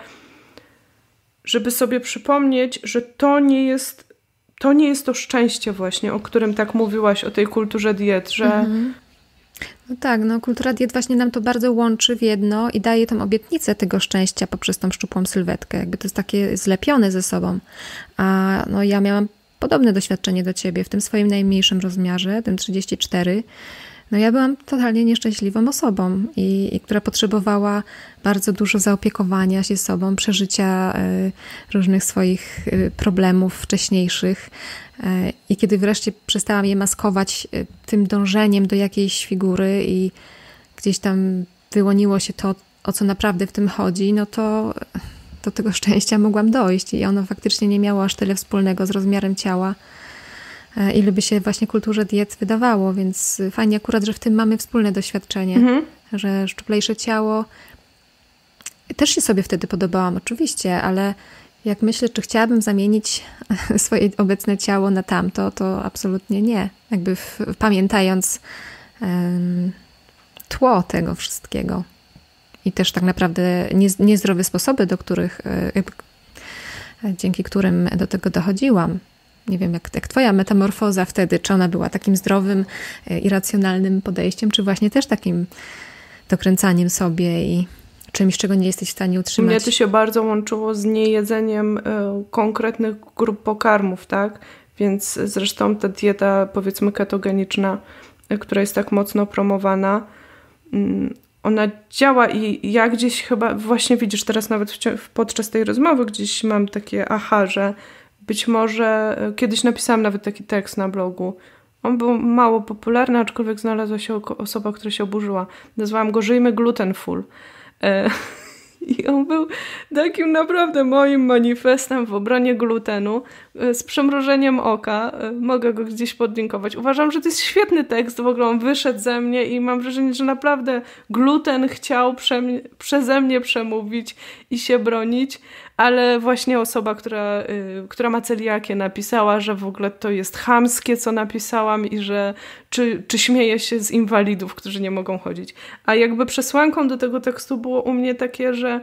żeby sobie przypomnieć, że to nie jest to nie jest to szczęście właśnie, o którym tak mówiłaś, o tej kulturze diet, że... Mhm. No tak, no kultura diet właśnie nam to bardzo łączy w jedno i daje tą obietnicę tego szczęścia poprzez tą szczupłą sylwetkę. Jakby to jest takie zlepione ze sobą. A no ja miałam podobne doświadczenie do ciebie w tym swoim najmniejszym rozmiarze, tym trzydzieści cztery. No ja byłam totalnie nieszczęśliwą osobą, i, i która potrzebowała bardzo dużo zaopiekowania się sobą, przeżycia y, różnych swoich y, problemów wcześniejszych. Y, I kiedy wreszcie przestałam je maskować y, tym dążeniem do jakiejś figury i gdzieś tam wyłoniło się to, o co naprawdę w tym chodzi, no to do tego szczęścia mogłam dojść i ono faktycznie nie miało aż tyle wspólnego z rozmiarem ciała, ile by się właśnie kulturze diet wydawało, więc fajnie akurat, że w tym mamy wspólne doświadczenie, mhm. że szczuplejsze ciało też się sobie wtedy podobałam oczywiście, ale jak myślę, czy chciałabym zamienić swoje obecne ciało na tamto, to absolutnie nie. Jakby w, pamiętając um, tło tego wszystkiego i też tak naprawdę nie, niezdrowe sposoby, do których, y, dzięki którym do tego dochodziłam. Nie wiem, jak, jak twoja metamorfoza wtedy, czy ona była takim zdrowym i racjonalnym podejściem, czy właśnie też takim dokręcaniem sobie i czymś, czego nie jesteś w stanie utrzymać. Mnie to się bardzo łączyło z niejedzeniem y, konkretnych grup pokarmów, tak? Więc zresztą ta dieta, powiedzmy, ketogeniczna, y, która jest tak mocno promowana, y, ona działa i ja gdzieś chyba, właśnie widzisz, teraz nawet w, podczas tej rozmowy gdzieś mam takie aha, że być może kiedyś napisałam nawet taki tekst na blogu. On był mało popularny, aczkolwiek znalazła się osoba, która się oburzyła. Nazwałam go Żyjmy Glutenful. E, I on był takim naprawdę moim manifestem w obronie glutenu, e, z przymrużeniem oka. E, mogę go gdzieś podlinkować. Uważam, że to jest świetny tekst, w ogóle on wyszedł ze mnie i mam wrażenie, że naprawdę gluten chciał prze, przeze mnie przemówić i się bronić. Ale właśnie osoba, która, y, która ma celiakię, napisała, że w ogóle to jest chamskie, co napisałam i że czy, czy śmieje się z inwalidów, którzy nie mogą chodzić. A jakby przesłanką do tego tekstu było u mnie takie, że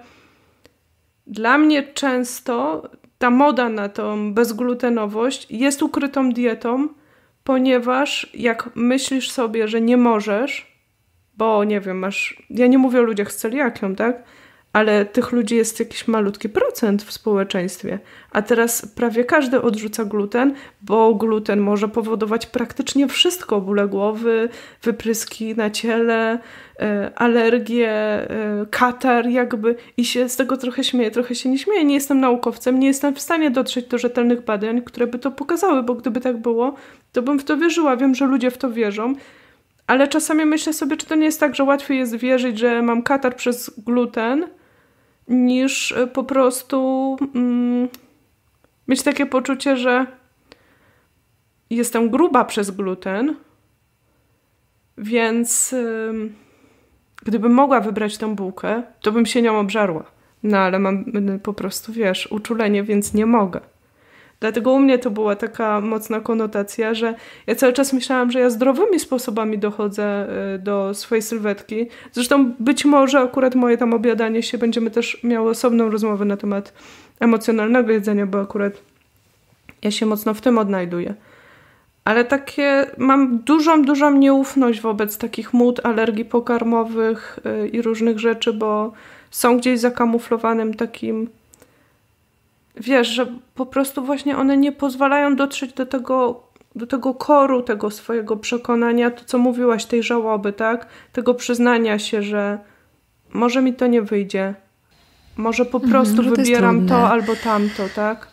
dla mnie często ta moda na tą bezglutenowość jest ukrytą dietą, ponieważ jak myślisz sobie, że nie możesz, bo nie wiem, masz... Ja nie mówię o ludziach z celiakią, tak? Ale tych ludzi jest jakiś malutki procent w społeczeństwie. A teraz prawie każdy odrzuca gluten, bo gluten może powodować praktycznie wszystko. Bóle głowy, wypryski na ciele, e, alergie, e, katar jakby. I się z tego trochę śmieję, trochę się nie śmieję. Nie jestem naukowcem, nie jestem w stanie dotrzeć do rzetelnych badań, które by to pokazały, bo gdyby tak było, to bym w to wierzyła. Wiem, że ludzie w to wierzą. Ale czasami myślę sobie, czy to nie jest tak, że łatwiej jest wierzyć, że mam katar przez gluten, niż po prostu mm, mieć takie poczucie, że jestem gruba przez gluten, więc y, gdybym mogła wybrać tę bułkę, to bym się nią obżarła. No ale mam po prostu, wiesz, uczulenie, więc nie mogę. Dlatego u mnie to była taka mocna konotacja, że ja cały czas myślałam, że ja zdrowymi sposobami dochodzę do swojej sylwetki. Zresztą być może akurat moje tam obiadanie się, będziemy też miały osobną rozmowę na temat emocjonalnego jedzenia, bo akurat ja się mocno w tym odnajduję. Ale takie, mam dużą, dużą nieufność wobec takich mód, alergii pokarmowych i różnych rzeczy, bo są gdzieś zakamuflowanym takim... Wiesz, że po prostu właśnie one nie pozwalają dotrzeć do tego, do tego koru tego swojego przekonania, to co mówiłaś, tej żałoby, tak? Tego przyznania się, że może mi to nie wyjdzie. Może po prostu mhm, wybieram to, to albo tamto, tak?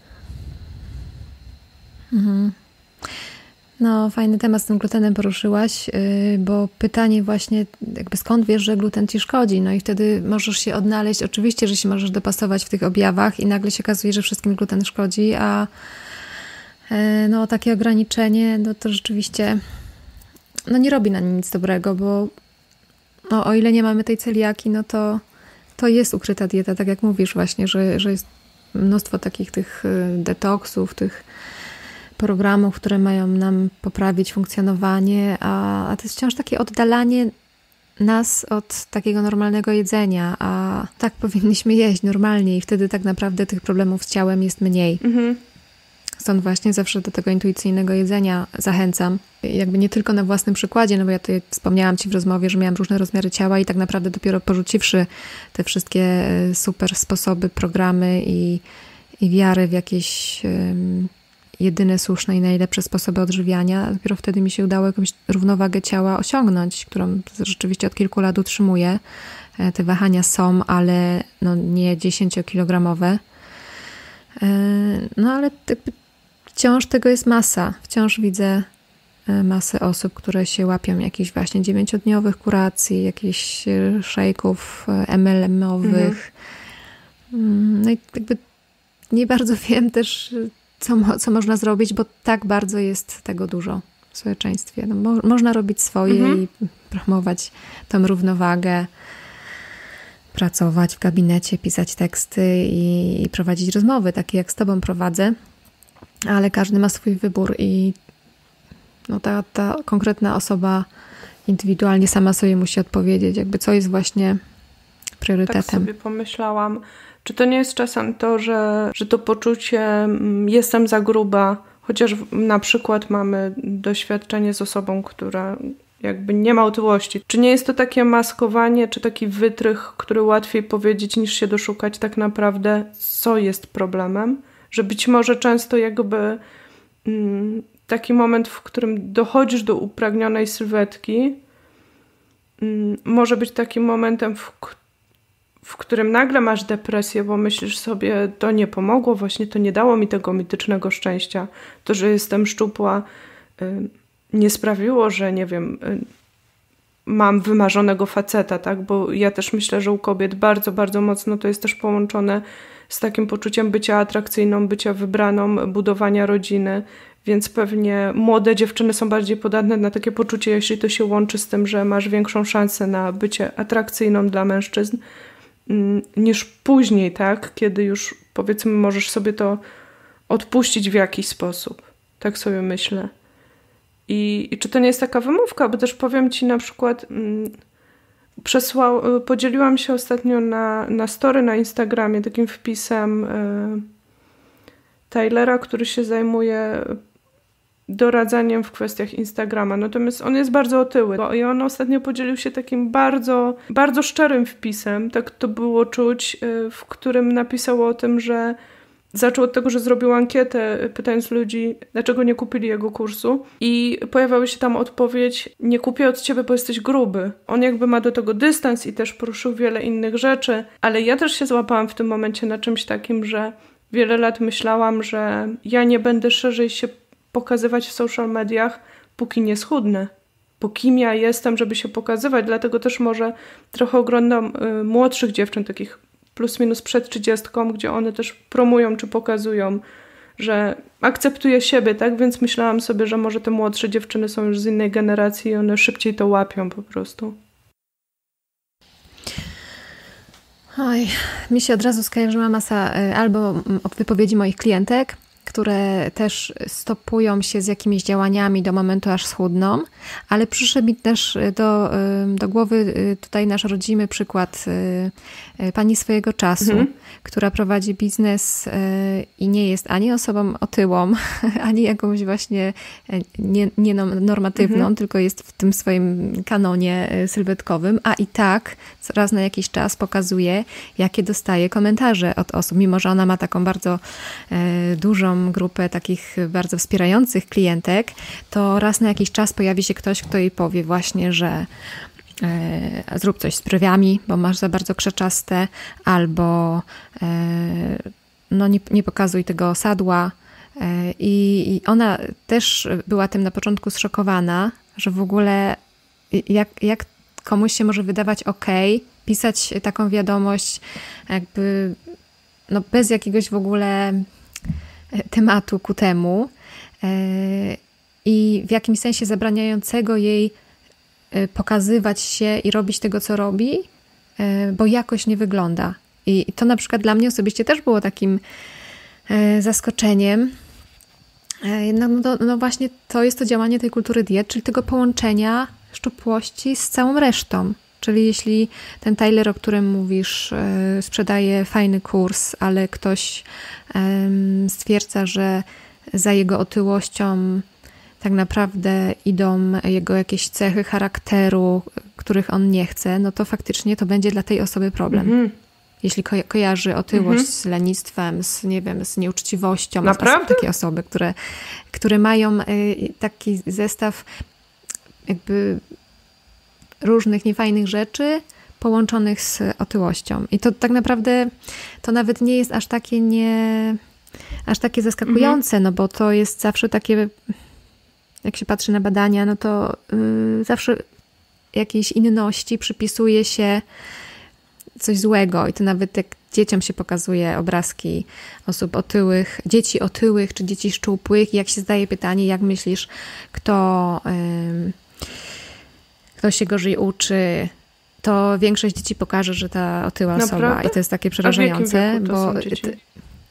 Mhm. No, fajny temat z tym glutenem poruszyłaś, bo pytanie właśnie, jakby skąd wiesz, że gluten ci szkodzi? No i wtedy możesz się odnaleźć, oczywiście, że się możesz dopasować w tych objawach i nagle się okazuje, że wszystkim gluten szkodzi, a no takie ograniczenie, no to rzeczywiście no nie robi na nic dobrego, bo no, o ile nie mamy tej celiaki, no to, to jest ukryta dieta, tak jak mówisz właśnie, że, że jest mnóstwo takich tych detoksów, tych programów, które mają nam poprawić funkcjonowanie, a, a to jest wciąż takie oddalanie nas od takiego normalnego jedzenia, a tak powinniśmy jeść normalnie i wtedy tak naprawdę tych problemów z ciałem jest mniej. Mhm. Stąd właśnie zawsze do tego intuicyjnego jedzenia zachęcam. Jakby nie tylko na własnym przykładzie, no bo ja tutaj wspomniałam Ci w rozmowie, że miałam różne rozmiary ciała i tak naprawdę dopiero porzuciwszy te wszystkie super sposoby, programy i, i wiary w jakieś um, jedyne słuszne i najlepsze sposoby odżywiania, dopiero wtedy mi się udało jakąś równowagę ciała osiągnąć, którą rzeczywiście od kilku lat utrzymuję. Te wahania są, ale no nie dziesięciokilogramowe. No ale wciąż tego jest masa. Wciąż widzę masę osób, które się łapią jakichś właśnie dziewięciodniowych kuracji, jakichś szejków em el em-owych. Mhm. No i jakby nie bardzo wiem też, co, co można zrobić, bo tak bardzo jest tego dużo w społeczeństwie. No, mo- można robić swoje mhm. i promować tą równowagę, pracować w gabinecie, pisać teksty i, i prowadzić rozmowy, takie jak z Tobą prowadzę, ale każdy ma swój wybór i no ta, ta konkretna osoba indywidualnie sama sobie musi odpowiedzieć, jakby co jest właśnie priorytetem. Tak sobie pomyślałam, czy to nie jest czasem to, że, że to poczucie jestem za gruba, chociaż na przykład mamy doświadczenie z osobą, która jakby nie ma otyłości. Czy nie jest to takie maskowanie, czy taki wytrych, który łatwiej powiedzieć niż się doszukać tak naprawdę, co jest problemem? Że być może często jakby mm, taki moment, w którym dochodzisz do upragnionej sylwetki, mm, może być takim momentem, w, w którym nagle masz depresję, bo myślisz sobie, to nie pomogło, właśnie to nie dało mi tego mitycznego szczęścia. To, że jestem szczupła, y, nie sprawiło, że nie wiem, y, mam wymarzonego faceta, tak? Bo ja też myślę, że u kobiet bardzo, bardzo mocno to jest też połączone z takim poczuciem bycia atrakcyjną, bycia wybraną, budowania rodziny, więc pewnie młode dziewczyny są bardziej podatne na takie poczucie, jeśli to się łączy z tym, że masz większą szansę na bycie atrakcyjną dla mężczyzn, niż później, tak? Kiedy już powiedzmy możesz sobie to odpuścić w jakiś sposób. Tak sobie myślę. I, i czy to nie jest taka wymówka? Bo też powiem Ci na przykład, mm, przesłał, podzieliłam się ostatnio na, na story na Instagramie takim wpisem y, Tylera, który się zajmuje doradzaniem w kwestiach Instagrama. Natomiast on jest bardzo otyły. Bo i on ostatnio podzielił się takim bardzo, bardzo szczerym wpisem, tak to było czuć, y, w którym napisał o tym, że zaczął od tego, że zrobił ankietę, pytając ludzi, dlaczego nie kupili jego kursu. I pojawiała się tam odpowiedź, nie kupię od ciebie, bo jesteś gruby. On jakby ma do tego dystans i też poruszył wiele innych rzeczy, ale ja też się złapałam w tym momencie na czymś takim, że wiele lat myślałam, że ja nie będę szerzej się pokazywać w social mediach, póki nie schudnę. Bo kim ja jestem, żeby się pokazywać, dlatego też może trochę oglądam y, młodszych dziewczyn, takich plus minus przed trzydziestką, gdzie one też promują czy pokazują, że akceptuję siebie, tak? Więc myślałam sobie, że może te młodsze dziewczyny są już z innej generacji i one szybciej to łapią po prostu. Oj, mi się od razu skojarzyła masa albo wypowiedzi moich klientek, które też stopują się z jakimiś działaniami do momentu, aż schudną, ale przyszedł mi też do, do głowy tutaj nasz rodzimy przykład pani swojego czasu, mhm. która prowadzi biznes i nie jest ani osobą otyłą, ani jakąś właśnie nienormatywną, nie mhm. tylko jest w tym swoim kanonie sylwetkowym, a i tak raz na jakiś czas pokazuje, jakie dostaje komentarze od osób, mimo że ona ma taką bardzo dużą grupę takich bardzo wspierających klientek, to raz na jakiś czas pojawi się ktoś, kto jej powie właśnie, że e, zrób coś z brwiami, bo masz za bardzo krzeczaste, albo e, no nie, nie pokazuj tego sadła. E, I ona też była tym na początku zszokowana, że w ogóle jak, jak komuś się może wydawać okej, pisać taką wiadomość jakby no bez jakiegoś w ogóle tematu ku temu i w jakimś sensie zabraniającego jej pokazywać się i robić tego, co robi, bo jakoś nie wygląda. I to na przykład dla mnie osobiście też było takim zaskoczeniem, No, no, no właśnie to jest to działanie tej kultury diet, czyli tego połączenia szczupłości z całą resztą. Czyli jeśli ten Tyler, o którym mówisz, sprzedaje fajny kurs, ale ktoś stwierdza, że za jego otyłością tak naprawdę idą jego jakieś cechy charakteru, których on nie chce, no to faktycznie to będzie dla tej osoby problem. Mhm. Jeśli ko- kojarzy otyłość mhm. z lenistwem, z, nie wiem, z nieuczciwością. Naprawdę? Takie osoby, które, które mają y, taki zestaw jakby różnych niefajnych rzeczy połączonych z otyłością. I to tak naprawdę to nawet nie jest aż takie nie, aż takie zaskakujące, mhm. no bo to jest zawsze takie, jak się patrzy na badania, no to y, zawsze jakiejś inności przypisuje się coś złego i to nawet jak dzieciom się pokazuje obrazki osób otyłych, dzieci otyłych czy dzieci szczupłych i jak się zadaje pytanie, jak myślisz, kto, ym, kto się gorzej uczy, to większość dzieci pokaże, że ta otyła Naprawdę? osoba i to jest takie przerażające, to bo są dzieci? Ty,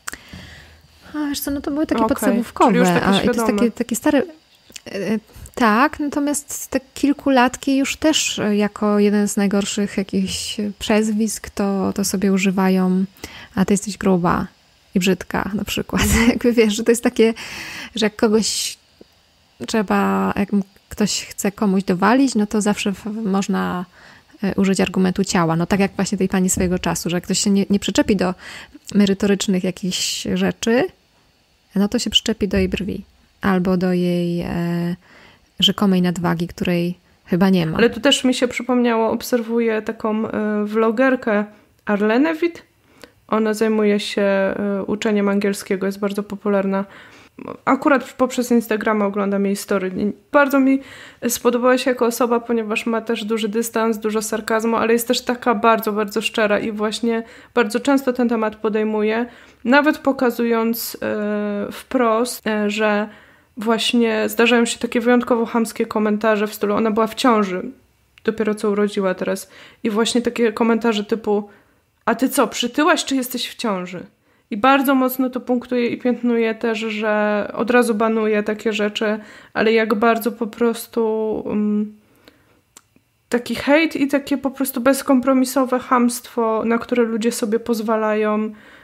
a wiesz co, no to były takie okay. podstawówkowe, Czyli już takie a i to jest takie, takie stare. Yy, Tak, natomiast te kilkulatki już też jako jeden z najgorszych jakichś przezwisk to, to sobie używają, a ty jesteś gruba i brzydka na przykład. Jakby wiesz, że to jest takie, że jak kogoś trzeba, jak ktoś chce komuś dowalić, no to zawsze można użyć argumentu ciała. No tak jak właśnie tej pani swojego czasu, że jak ktoś się nie, nie przyczepi do merytorycznych jakichś rzeczy, no to się przyczepi do jej brwi albo do jej e, rzekomej nadwagi, której chyba nie ma. Ale tu też mi się przypomniało, obserwuję taką y, vlogerkę Arlenę Witt. Ona zajmuje się y, uczeniem angielskiego, jest bardzo popularna. Akurat poprzez Instagrama oglądam jej story. Bardzo mi spodobała się jako osoba, ponieważ ma też duży dystans, dużo sarkazmu, ale jest też taka bardzo, bardzo szczera i właśnie bardzo często ten temat podejmuje, nawet pokazując y, wprost, y, że właśnie zdarzają się takie wyjątkowo chamskie komentarze w stylu, ona była w ciąży, dopiero co urodziła teraz. I właśnie takie komentarze typu, a ty co, przytyłaś czy jesteś w ciąży? I bardzo mocno to punktuje i piętnuje też, że od razu banuje takie rzeczy, ale jak bardzo po prostu um, taki hejt i takie po prostu bezkompromisowe chamstwo, na które ludzie sobie pozwalają,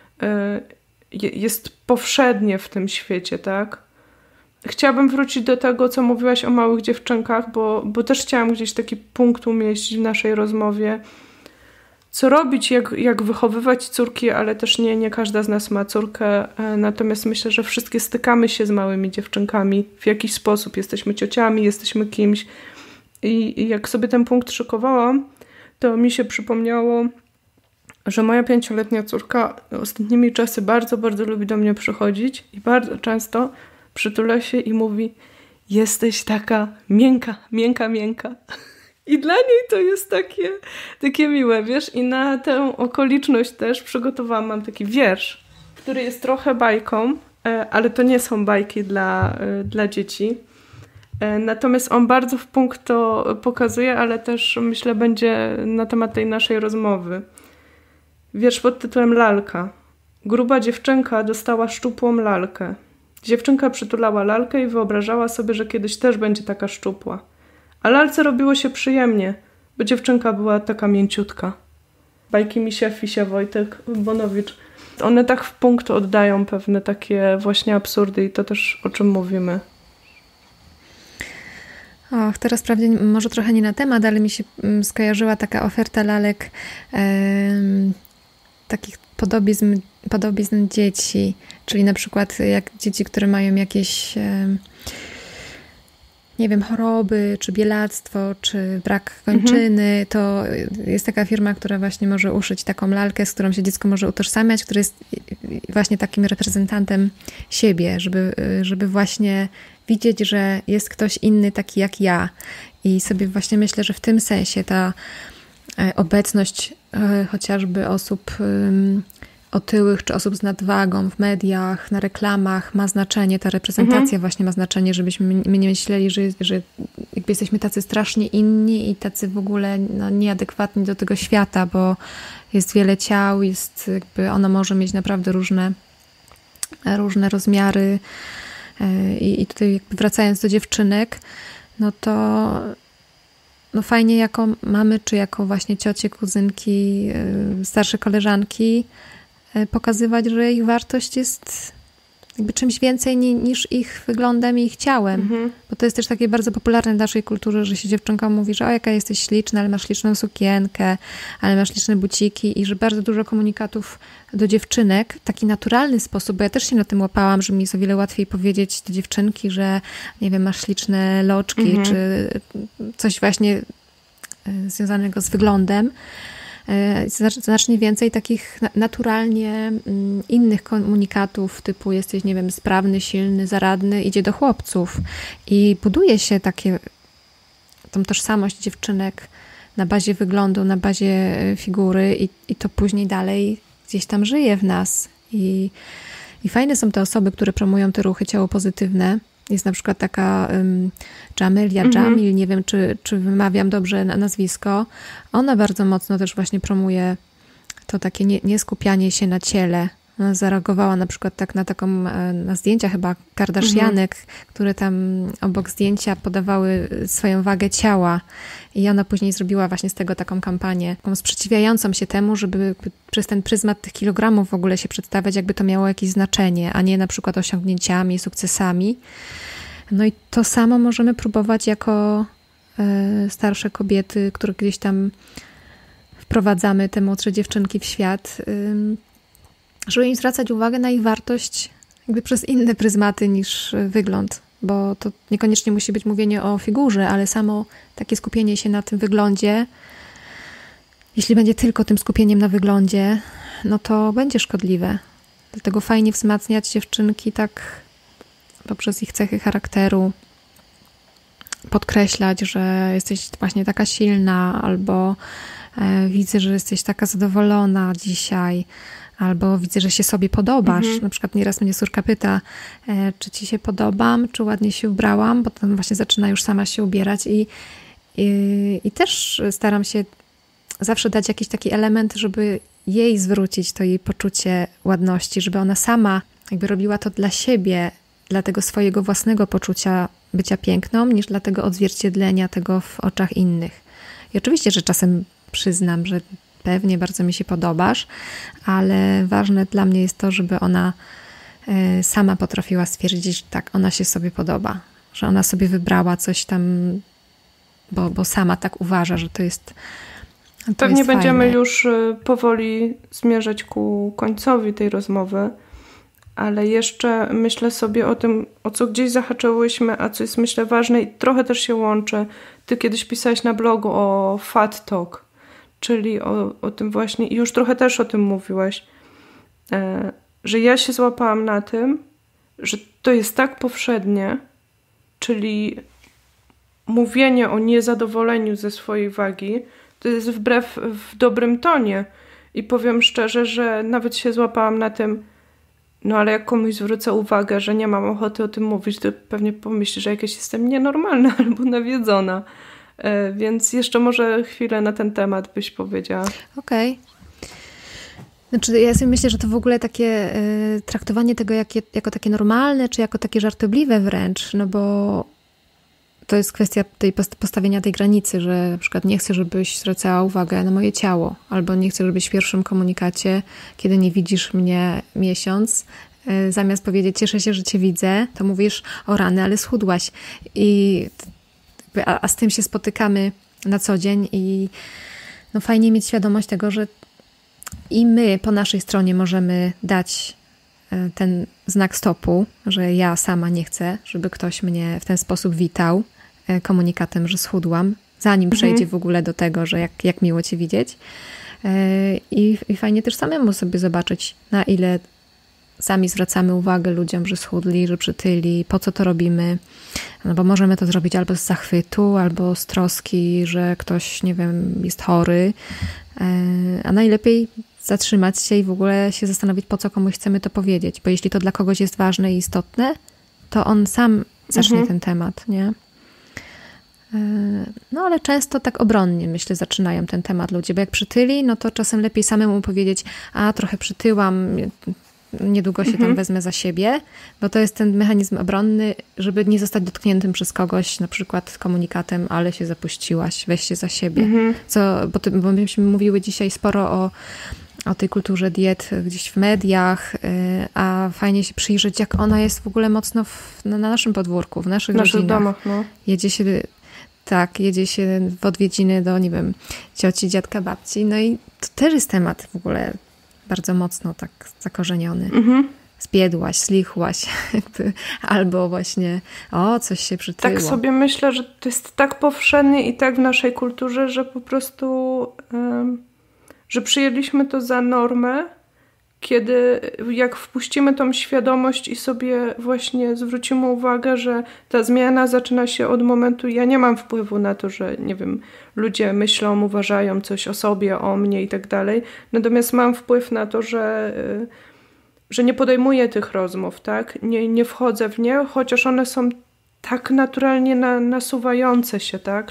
y, jest powszednie w tym świecie, tak? Chciałabym wrócić do tego, co mówiłaś o małych dziewczynkach, bo, bo też chciałam gdzieś taki punkt umieścić w naszej rozmowie. Co robić, jak, jak wychowywać córki, ale też nie, nie każda z nas ma córkę. Natomiast myślę, że wszystkie stykamy się z małymi dziewczynkami w jakiś sposób. Jesteśmy ciociami, jesteśmy kimś. I, i jak sobie ten punkt szykowałam, to mi się przypomniało, że moja pięcioletnia córka ostatnimi czasy bardzo, bardzo lubi do mnie przychodzić i bardzo często przytula się i mówi, jesteś taka miękka, miękka, miękka. I dla niej to jest takie, takie miłe, wiesz? I na tę okoliczność też przygotowałam, mam taki wiersz, który jest trochę bajką, ale to nie są bajki dla, dla dzieci. Natomiast on bardzo w punkt to pokazuje, ale też myślę będzie na temat tej naszej rozmowy. Wiersz pod tytułem Lalka. Gruba dziewczynka dostała szczupłą lalkę. Dziewczynka przytulała lalkę i wyobrażała sobie, że kiedyś też będzie taka szczupła. A lalce robiło się przyjemnie, bo dziewczynka była taka mięciutka. Bajki Misia, Fisia, Wojtek, Bonowicz. One tak w punkt oddają pewne takie właśnie absurdy i to też o czym mówimy. Och, teraz wprawdzie może trochę nie na temat, ale mi się skojarzyła taka oferta lalek e, takich podobizn, podobizn dzieci, czyli na przykład jak dzieci, które mają jakieś e, nie wiem, choroby, czy bielactwo, czy brak kończyny, mhm. to jest taka firma, która właśnie może uszyć taką lalkę, z którą się dziecko może utożsamiać, który jest właśnie takim reprezentantem siebie, żeby, żeby właśnie widzieć, że jest ktoś inny taki jak ja. I sobie właśnie myślę, że w tym sensie ta obecność chociażby osób otyłych, czy osób z nadwagą w mediach, na reklamach ma znaczenie, ta reprezentacja mhm. właśnie ma znaczenie, żebyśmy my nie myśleli, że, że jakby jesteśmy tacy strasznie inni i tacy w ogóle no, nieadekwatni do tego świata, bo jest wiele ciał, jest jakby ono może mieć naprawdę różne, różne rozmiary, I, i tutaj jakby wracając do dziewczynek, no to no fajnie jako mamy, czy jako właśnie ciocie, kuzynki, starsze koleżanki pokazywać, że ich wartość jest jakby czymś więcej ni, niż ich wyglądem i ich ciałem. Mhm. Bo to jest też takie bardzo popularne w naszej kulturze, że się dziewczynkom mówi, że o, jaka jesteś śliczna, ale masz śliczną sukienkę, ale masz śliczne buciki i że bardzo dużo komunikatów do dziewczynek w taki naturalny sposób, bo ja też się na tym łapałam, że mi jest o wiele łatwiej powiedzieć do dziewczynki, że nie wiem, masz śliczne loczki, mhm. czy coś właśnie związanego z wyglądem. Znacznie więcej takich naturalnie innych komunikatów typu jesteś, nie wiem, sprawny, silny, zaradny, idzie do chłopców i buduje się takie tą tożsamość dziewczynek na bazie wyglądu, na bazie figury i, i to później dalej gdzieś tam żyje w nas i, i fajne są te osoby, które promują te ruchy ciało pozytywne. Jest na przykład taka um, Jamelia mhm. Jamil, nie wiem, czy, czy wymawiam dobrze nazwisko. Ona bardzo mocno też właśnie promuje to takie nie, nie skupianie się na ciele. Ona zareagowała na przykład tak na taką, na zdjęcia chyba Kardashianek, mhm. które tam obok zdjęcia podawały swoją wagę ciała i ona później zrobiła właśnie z tego taką kampanię, taką sprzeciwiającą się temu, żeby przez ten pryzmat tych kilogramów w ogóle się przedstawiać, jakby to miało jakieś znaczenie, a nie na przykład osiągnięciami, sukcesami. No i to samo możemy próbować jako y, starsze kobiety, które gdzieś tam wprowadzamy te młodsze dziewczynki w świat, y, żeby im zwracać uwagę na ich wartość jakby przez inne pryzmaty niż wygląd, bo to niekoniecznie musi być mówienie o figurze, ale samo takie skupienie się na tym wyglądzie, jeśli będzie tylko tym skupieniem na wyglądzie, no to będzie szkodliwe. Dlatego fajnie wzmacniać dziewczynki tak poprzez ich cechy charakteru, podkreślać, że jesteś właśnie taka silna, albo e, widzę, że jesteś taka zadowolona dzisiaj, albo widzę, że się sobie podobasz. Mhm. Na przykład nieraz mnie córka pyta, e, czy ci się podobam, czy ładnie się ubrałam, bo tam właśnie zaczyna już sama się ubierać i, i, i też staram się zawsze dać jakiś taki element, żeby jej zwrócić to jej poczucie ładności, żeby ona sama jakby robiła to dla siebie, dla tego swojego własnego poczucia bycia piękną, niż dla tego odzwierciedlenia tego w oczach innych. I oczywiście, że czasem przyznam, że pewnie bardzo mi się podobasz, ale ważne dla mnie jest to, żeby ona sama potrafiła stwierdzić, że tak, ona się sobie podoba, że ona sobie wybrała coś tam, bo, bo sama tak uważa, że to jest to Pewnie jest będziemy fajne. już powoli zmierzać ku końcowi tej rozmowy, ale jeszcze myślę sobie o tym, o co gdzieś zahaczyłyśmy, a co jest myślę ważne i trochę też się łączy. Ty kiedyś pisałeś na blogu o fat talk, czyli o, o tym właśnie, i już trochę też o tym mówiłaś, e, że ja się złapałam na tym, że to jest tak powszednie, czyli mówienie o niezadowoleniu ze swojej wagi, to jest wbrew w dobrym tonie. I powiem szczerze, że nawet się złapałam na tym, no ale jak komuś zwrócę uwagę, że nie mam ochoty o tym mówić, to pewnie pomyśli, że jakaś jestem nienormalna albo nawiedzona. E, więc jeszcze może chwilę na ten temat byś powiedziała. Okej. Okay. Znaczy ja sobie myślę, że to w ogóle takie y, traktowanie tego jak, jako takie normalne, czy jako takie żartobliwe wręcz, no bo to jest kwestia tej postawienia tej granicy, że na przykład nie chcę, żebyś zwracała uwagę na moje ciało, albo nie chcę, żebyś w pierwszym komunikacie, kiedy nie widzisz mnie miesiąc, zamiast powiedzieć cieszę się, że cię widzę, to mówisz o rany, ale schudłaś. I, a, a z tym się spotykamy na co dzień i no fajnie mieć świadomość tego, że i my po naszej stronie możemy dać ten znak stopu, że ja sama nie chcę, żeby ktoś mnie w ten sposób witał komunikatem, że schudłam, zanim mhm. przejdzie w ogóle do tego, że jak, jak miło cię widzieć. I, I fajnie też samemu sobie zobaczyć, na ile sami zwracamy uwagę ludziom, że schudli, że przytyli, po co to robimy. No bo możemy to zrobić albo z zachwytu, albo z troski, że ktoś, nie wiem, jest chory. A najlepiej zatrzymać się i w ogóle się zastanowić, po co komuś chcemy to powiedzieć. Bo jeśli to dla kogoś jest ważne i istotne, to on sam zacznie mhm. ten temat, nie? No ale często tak obronnie, myślę, zaczynają ten temat ludzie, bo jak przytyli, no to czasem lepiej samemu powiedzieć, a trochę przytyłam, niedługo się mhm. tam wezmę za siebie, bo to jest ten mechanizm obronny, żeby nie zostać dotkniętym przez kogoś, na przykład komunikatem, ale się zapuściłaś, weź się za siebie. Mhm. Co, bo, ty, bo myśmy mówiły dzisiaj sporo o, o tej kulturze diet gdzieś w mediach, a fajnie się przyjrzeć, jak ona jest w ogóle mocno w, na, na naszym podwórku, w naszych, naszych rodzinach. domach. No. Jedzie się... Tak, jedzie się w odwiedziny do, nie wiem, cioci, dziadka, babci. No i to też jest temat w ogóle bardzo mocno tak zakorzeniony. Mhm. Zbiedłaś, zlichłaś. Albo właśnie, o, coś się przytyło. Tak sobie myślę, że to jest tak powszechnie i tak w naszej kulturze, że po prostu, um, że przyjęliśmy to za normę, kiedy jak wpuścimy tą świadomość i sobie właśnie zwrócimy uwagę, że ta zmiana zaczyna się od momentu, ja nie mam wpływu na to, że nie wiem, ludzie myślą, uważają coś o sobie, o mnie i tak dalej, natomiast mam wpływ na to, że, że nie podejmuję tych rozmów, tak? Nie, nie wchodzę w nie, chociaż one są tak naturalnie na, nasuwające się, tak?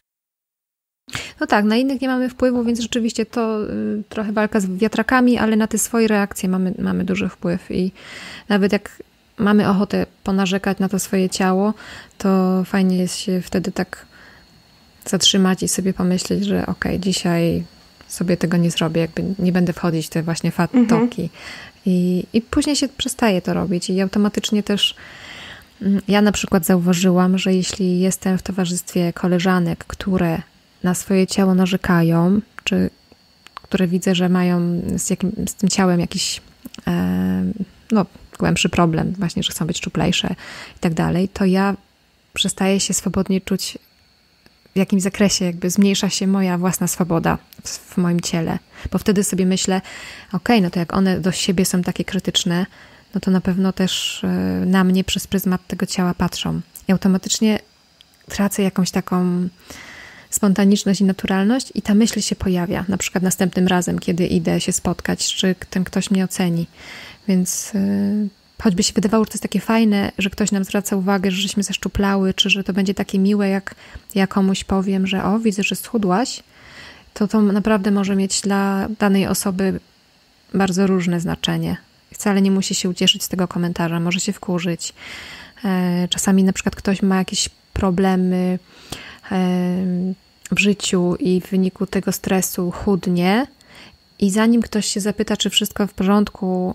No tak, na innych nie mamy wpływu, więc rzeczywiście to y, trochę walka z wiatrakami, ale na te swoje reakcje mamy, mamy duży wpływ i nawet jak mamy ochotę ponarzekać na to swoje ciało, to fajnie jest się wtedy tak zatrzymać i sobie pomyśleć, że okej, okay, dzisiaj sobie tego nie zrobię, jakby nie będę wchodzić w te właśnie fat talki. Mhm. I, I później się przestaje to robić i automatycznie też ja na przykład zauważyłam, że jeśli jestem w towarzystwie koleżanek, które na swoje ciało narzekają, czy które widzę, że mają z, jakim, z tym ciałem jakiś e, no, głębszy problem, właśnie, że chcą być szczuplejsze i tak dalej, to ja przestaję się swobodnie czuć, w jakim zakresie jakby zmniejsza się moja własna swoboda w, w moim ciele. Bo wtedy sobie myślę, okej, okay, no to jak one do siebie są takie krytyczne, no to na pewno też e, na mnie przez pryzmat tego ciała patrzą. I automatycznie tracę jakąś taką spontaniczność i naturalność i ta myśl się pojawia, na przykład następnym razem, kiedy idę się spotkać, czy ten ktoś mnie oceni. Więc yy, choćby się wydawało, że to jest takie fajne, że ktoś nam zwraca uwagę, że żeśmy zeszczuplały, czy że to będzie takie miłe, jak ja komuś powiem, że o, widzę, że schudłaś, to to naprawdę może mieć dla danej osoby bardzo różne znaczenie. Wcale nie musi się ucieszyć z tego komentarza, może się wkurzyć. Yy, czasami na przykład ktoś ma jakieś problemy w życiu i w wyniku tego stresu chudnie i zanim ktoś się zapyta, czy wszystko w porządku,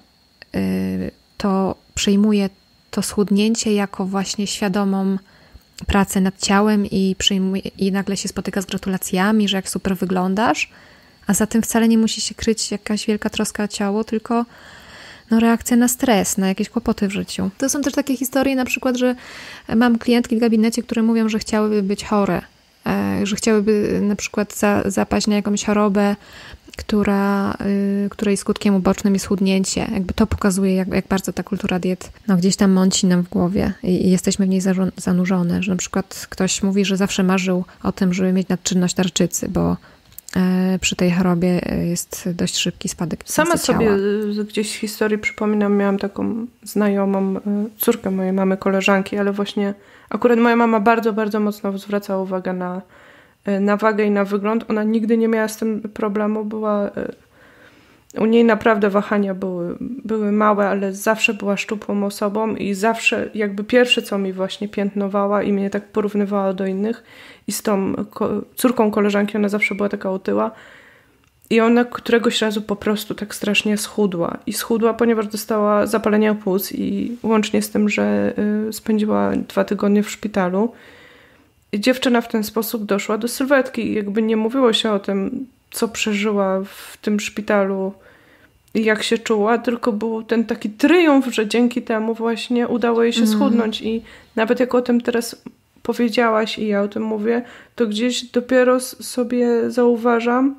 to przyjmuje to schudnięcie jako właśnie świadomą pracę nad ciałem i, przyjmuje, i nagle się spotyka z gratulacjami, że jak super wyglądasz, a za tym wcale nie musi się kryć jakaś wielka troska o ciało, tylko no, reakcja na stres, na jakieś kłopoty w życiu. To są też takie historie na przykład, że mam klientki w gabinecie, które mówią, że chciałyby być chore, że chciałyby na przykład za, zapaść na jakąś chorobę, która, której skutkiem ubocznym jest chudnięcie. Jakby to pokazuje, jak, jak bardzo ta kultura diet no, gdzieś tam mąci nam w głowie i, i jesteśmy w niej zanurzone. Że na przykład ktoś mówi, że zawsze marzył o tym, żeby mieć nadczynność tarczycy, bo przy tej chorobie jest dość szybki spadek Sama masy ciała. sobie gdzieś z historii przypominam, miałam taką znajomą córkę mojej mamy, koleżanki, ale właśnie akurat moja mama bardzo, bardzo mocno zwracała uwagę na, na wagę i na wygląd. Ona nigdy nie miała z tym problemu, była u niej naprawdę wahania były, były małe, ale zawsze była szczupłą osobą i zawsze jakby pierwsze, co mi właśnie piętnowała i mnie tak porównywała do innych i z tą ko- córką koleżanki, ona zawsze była taka otyła i ona któregoś razu po prostu tak strasznie schudła i schudła, ponieważ dostała zapalenia płuc i łącznie z tym, że y, spędziła dwa tygodnie w szpitalu. I dziewczyna w ten sposób doszła do sylwetki i jakby nie mówiło się o tym, co przeżyła w tym szpitalu i jak się czuła, tylko był ten taki triumf, że dzięki temu właśnie udało jej się mm. schudnąć i nawet jak o tym teraz powiedziałaś i ja o tym mówię, to gdzieś dopiero sobie zauważam,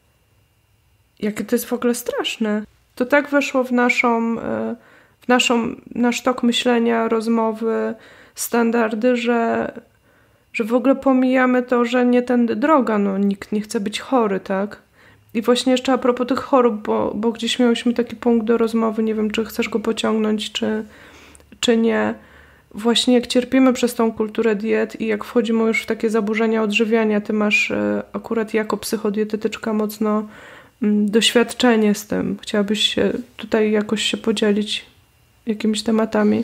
jakie to jest w ogóle straszne. To tak weszło w naszą, w naszą, nasz tok myślenia, rozmowy, standardy, że że w ogóle pomijamy to, że nie tędy droga, no nikt nie chce być chory, tak? I właśnie jeszcze a propos tych chorób, bo, bo gdzieś miałyśmy taki punkt do rozmowy, nie wiem, czy chcesz go pociągnąć, czy, czy nie. Właśnie jak cierpimy przez tą kulturę diet i jak wchodzimy już w takie zaburzenia odżywiania, ty masz e, akurat jako psychodietetyczka mocno doświadczenie z tym. Chciałabyś się tutaj jakoś się podzielić jakimiś tematami?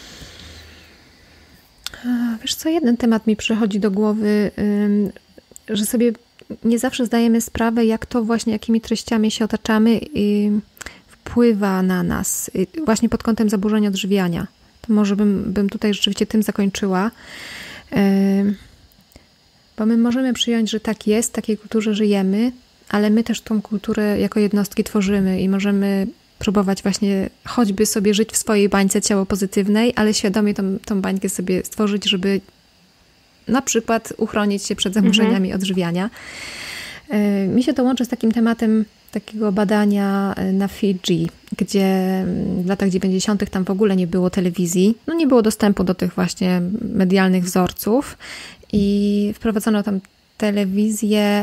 Wiesz co, jeden temat mi przychodzi do głowy, że sobie nie zawsze zdajemy sprawę, jak to właśnie, jakimi treściami się otaczamy, wpływa na nas. Właśnie pod kątem zaburzeń odżywiania. To może bym, bym tutaj rzeczywiście tym zakończyła. Bo my możemy przyjąć, że tak jest, w takiej kulturze żyjemy, ale my też tą kulturę jako jednostki tworzymy i możemy próbować właśnie choćby sobie żyć w swojej bańce ciało pozytywnej, ale świadomie tą, tą bańkę sobie stworzyć, żeby na przykład uchronić się przed zaburzeniami mhm. odżywiania. Mi się to łączy z takim tematem takiego badania na Fidżi, gdzie w latach dziewięćdziesiątych tam w ogóle nie było telewizji, no nie było dostępu do tych właśnie medialnych wzorców i wprowadzono tam telewizję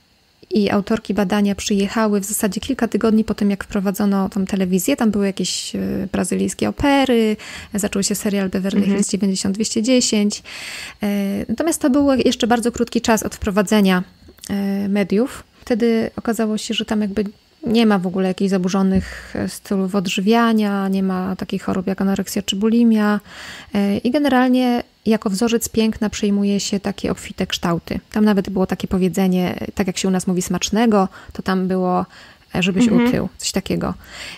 i autorki badania przyjechały w zasadzie kilka tygodni po tym, jak wprowadzono tą telewizję. Tam były jakieś brazylijskie opery, zaczął się serial Beverly Hills mhm. dziewięćdziesiąt dwieście dziesięć. Natomiast to był jeszcze bardzo krótki czas od wprowadzenia mediów. Wtedy okazało się, że tam jakby nie ma w ogóle jakichś zaburzonych stylów odżywiania, nie ma takich chorób jak anoreksja czy bulimia i generalnie jako wzorzec piękna przyjmuje się takie obfite kształty. Tam nawet było takie powiedzenie, tak jak się u nas mówi smacznego, to tam było żebyś mhm. utył, coś takiego.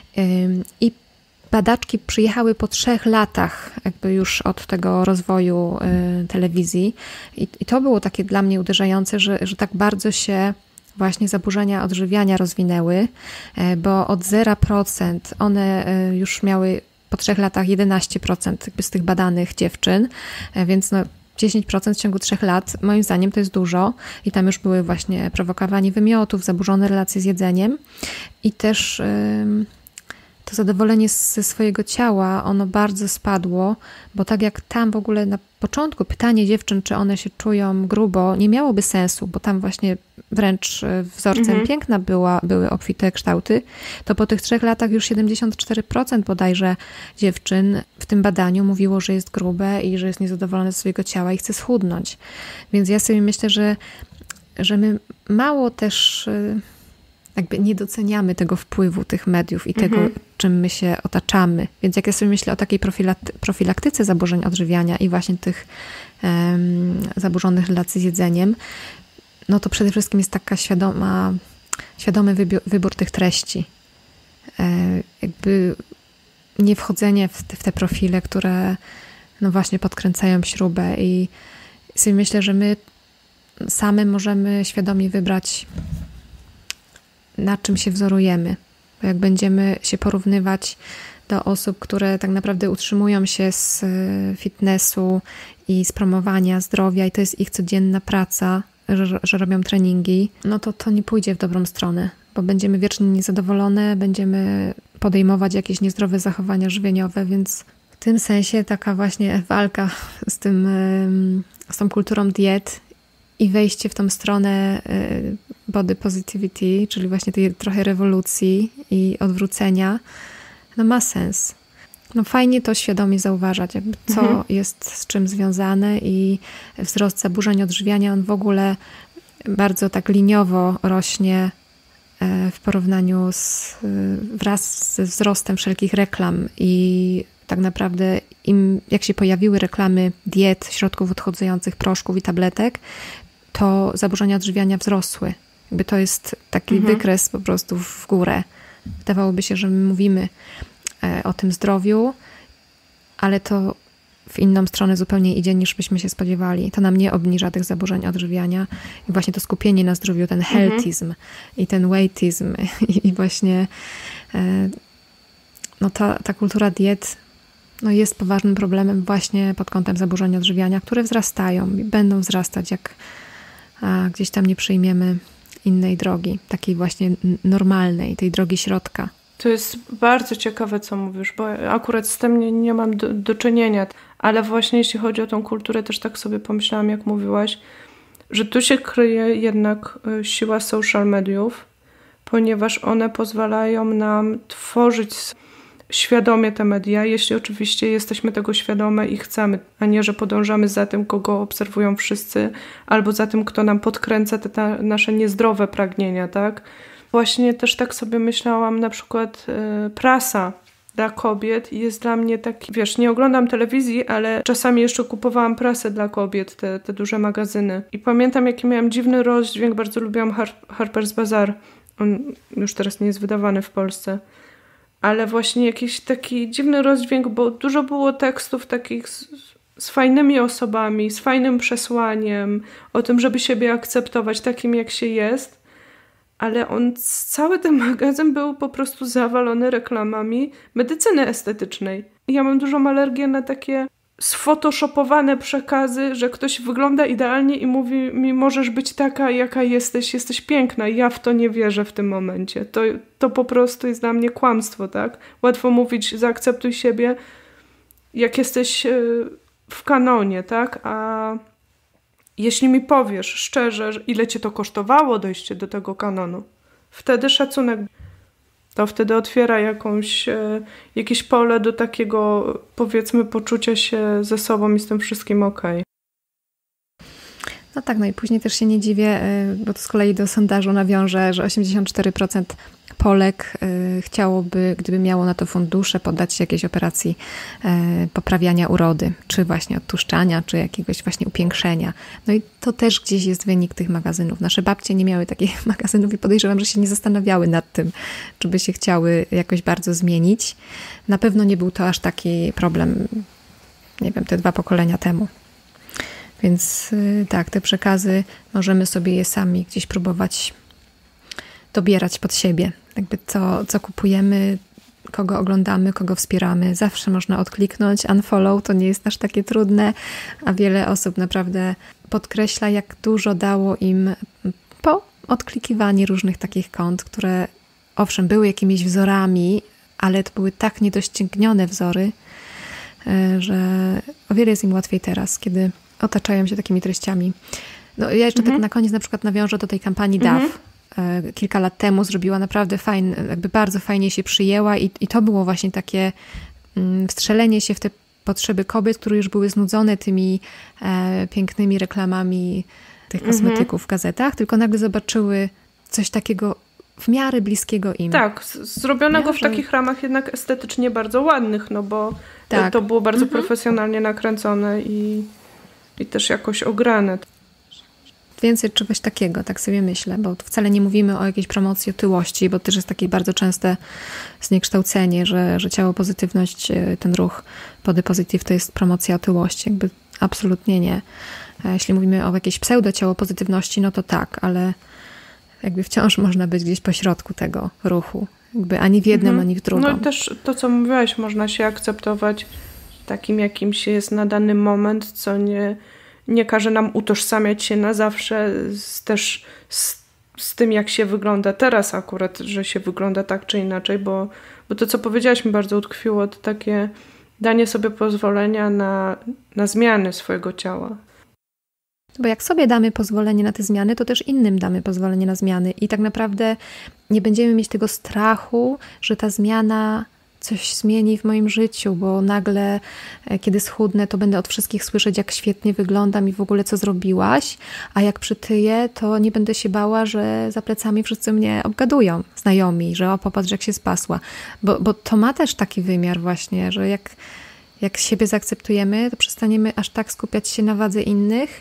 I badaczki przyjechały po trzech latach jakby już od tego rozwoju telewizji i, i to było takie dla mnie uderzające, że, że tak bardzo się właśnie zaburzenia odżywiania rozwinęły, bo od zero procent one już miały po trzech latach jedenaście procent jakby z tych badanych dziewczyn, więc no dziesięć procent w ciągu trzech lat, moim zdaniem to jest dużo i tam już były właśnie prowokowanie wymiotów, zaburzone relacje z jedzeniem i też yy, to zadowolenie ze swojego ciała, ono bardzo spadło, bo tak jak tam w ogóle na początku pytanie dziewczyn, czy one się czują grubo, nie miałoby sensu, bo tam właśnie wręcz wzorcem mhm. piękna była, były obfite kształty, to po tych trzech latach już siedemdziesiąt cztery procent bodajże dziewczyn w tym badaniu mówiło, że jest grube i że jest niezadowolone ze swojego ciała i chce schudnąć. Więc ja sobie myślę, że, że my mało też jakby nie doceniamy tego wpływu tych mediów i tego, mhm. czym my się otaczamy. Więc jak ja sobie myślę o takiej profilakty- profilaktyce zaburzeń odżywiania i właśnie tych um, zaburzonych relacji z jedzeniem, no to przede wszystkim jest taka świadoma, świadomy wybór, wybór tych treści. E, jakby nie wchodzenie w te, w te profile, które no właśnie podkręcają śrubę i sobie myślę, że my same możemy świadomie wybrać, na czym się wzorujemy. Bo jak będziemy się porównywać do osób, które tak naprawdę utrzymują się z fitnessu i z promowania zdrowia i to jest ich codzienna praca, że, że robią treningi, no to to nie pójdzie w dobrą stronę, bo będziemy wiecznie niezadowolone, będziemy podejmować jakieś niezdrowe zachowania żywieniowe, więc w tym sensie taka właśnie walka z tym, z tą kulturą diet i wejście w tą stronę body positivity, czyli właśnie tej trochę rewolucji i odwrócenia, no ma sens. No fajnie to świadomie zauważać, jakby co mhm. jest z czym związane i wzrost zaburzeń odżywiania, on w ogóle bardzo tak liniowo rośnie w porównaniu z, wraz ze wzrostem wszelkich reklam i tak naprawdę im, jak się pojawiły reklamy diet, środków odchudzających, proszków i tabletek, to zaburzenia odżywiania wzrosły. Jakby to jest taki mhm. wykres po prostu w górę. Wydawałoby się, że my mówimy o tym zdrowiu, ale to w inną stronę zupełnie idzie, niż byśmy się spodziewali. To nam nie obniża tych zaburzeń odżywiania. I właśnie to skupienie na zdrowiu, ten healthizm mhm. i ten weightism i, i właśnie no ta, ta kultura diet no jest poważnym problemem właśnie pod kątem zaburzeń odżywiania, które wzrastają i będą wzrastać, jak a, gdzieś tam nie przyjmiemy innej drogi, takiej właśnie normalnej, tej drogi środka. To jest bardzo ciekawe, co mówisz, bo akurat z tym nie, nie mam do, do czynienia, ale właśnie jeśli chodzi o tą kulturę, też tak sobie pomyślałam, jak mówiłaś, że tu się kryje jednak siła social mediów, ponieważ one pozwalają nam tworzyć świadomie te media, jeśli oczywiście jesteśmy tego świadome i chcemy, a nie, że podążamy za tym, kogo obserwują wszyscy, albo za tym, kto nam podkręca te ta, nasze niezdrowe pragnienia, tak? właśnie też tak sobie myślałam, na przykład yy, prasa dla kobiet jest dla mnie taki, wiesz, nie oglądam telewizji, ale czasami jeszcze kupowałam prasę dla kobiet, te, te duże magazyny. I pamiętam, jaki miałam dziwny rozdźwięk, bardzo lubiłam Har- Harper's Bazaar. On już teraz nie jest wydawany w Polsce. Ale właśnie jakiś taki dziwny rozdźwięk, bo dużo było tekstów takich z, z fajnymi osobami, z fajnym przesłaniem, o tym, żeby siebie akceptować takim, jak się jest. Ale on, cały ten magazyn był po prostu zawalony reklamami medycyny estetycznej. I ja mam dużą alergię na takie sfotoshopowane przekazy, że ktoś wygląda idealnie i mówi mi, możesz być taka, jaka jesteś, jesteś piękna. Ja w to nie wierzę w tym momencie. To, to po prostu jest dla mnie kłamstwo, tak? Łatwo mówić, zaakceptuj siebie, jak jesteś w kanonie, tak? A jeśli mi powiesz szczerze, ile cię to kosztowało dojście do tego kanonu, wtedy szacunek, to wtedy otwiera jakąś, e, jakieś pole do takiego, powiedzmy, poczucia się ze sobą i z tym wszystkim okej. No tak, no i później też się nie dziwię, bo to z kolei do sondażu nawiążę, że osiemdziesiąt cztery procent Polek chciałoby, gdyby miało na to fundusze, poddać się jakiejś operacji poprawiania urody, czy właśnie odtłuszczania, czy jakiegoś właśnie upiększenia. No i to też gdzieś jest wynik tych magazynów. Nasze babcie nie miały takich magazynów i podejrzewam, że się nie zastanawiały nad tym, czy by się chciały jakoś bardzo zmienić. Na pewno nie był to aż taki problem, nie wiem, te dwa pokolenia temu. Więc tak, te przekazy możemy sobie je sami gdzieś próbować dobierać pod siebie. Jakby co, co kupujemy, kogo oglądamy, kogo wspieramy. Zawsze można odkliknąć. Unfollow to nie jest aż takie trudne, a wiele osób naprawdę podkreśla, jak dużo dało im po odklikiwaniu różnych takich kont, które owszem, były jakimiś wzorami, ale to były tak niedoścignione wzory, że o wiele jest im łatwiej teraz, kiedy otaczają się takimi treściami. No, ja jeszcze mhm. tak na koniec na przykład nawiążę do tej kampanii mhm. D A W. Kilka lat temu zrobiła naprawdę fajnie, jakby bardzo fajnie się przyjęła i, i to było właśnie takie mm, wstrzelenie się w te potrzeby kobiet, które już były znudzone tymi e, pięknymi reklamami tych kosmetyków w gazetach, tylko nagle zobaczyły coś takiego w miarę bliskiego im. Tak, z- zrobionego nie? w takich ramach jednak estetycznie bardzo ładnych, no bo tak. to było bardzo mhm. profesjonalnie nakręcone i, i też jakoś ograne. Więcej czegoś takiego, tak sobie myślę, bo wcale nie mówimy o jakiejś promocji otyłości, bo też jest takie bardzo częste zniekształcenie, że, że ciało pozytywność, ten ruch body positive to jest promocja otyłości. Jakby absolutnie nie. Jeśli mówimy o jakiejś pseudo ciało pozytywności, no to tak, ale jakby wciąż można być gdzieś pośrodku tego ruchu. Jakby ani w jednym, mhm. ani w drugim. No i też to, co mówiłaś, można się akceptować takim, jakim się jest na dany moment, co nie... nie każe nam utożsamiać się na zawsze z, też z, z tym, jak się wygląda teraz akurat, że się wygląda tak czy inaczej, bo, bo to, co powiedziałaś, mi bardzo utkwiło, to takie danie sobie pozwolenia na, na zmiany swojego ciała. Bo jak sobie damy pozwolenie na te zmiany, to też innym damy pozwolenie na zmiany i tak naprawdę nie będziemy mieć tego strachu, że ta zmiana coś zmieni w moim życiu, bo nagle, kiedy schudnę, to będę od wszystkich słyszeć, jak świetnie wyglądam i w ogóle co zrobiłaś, a jak przytyję, to nie będę się bała, że za plecami wszyscy mnie obgadują, znajomi, że o, popatrz, jak się spasła. Bo, bo to ma też taki wymiar właśnie, że jak, jak siebie zaakceptujemy, to przestaniemy aż tak skupiać się na wadze innych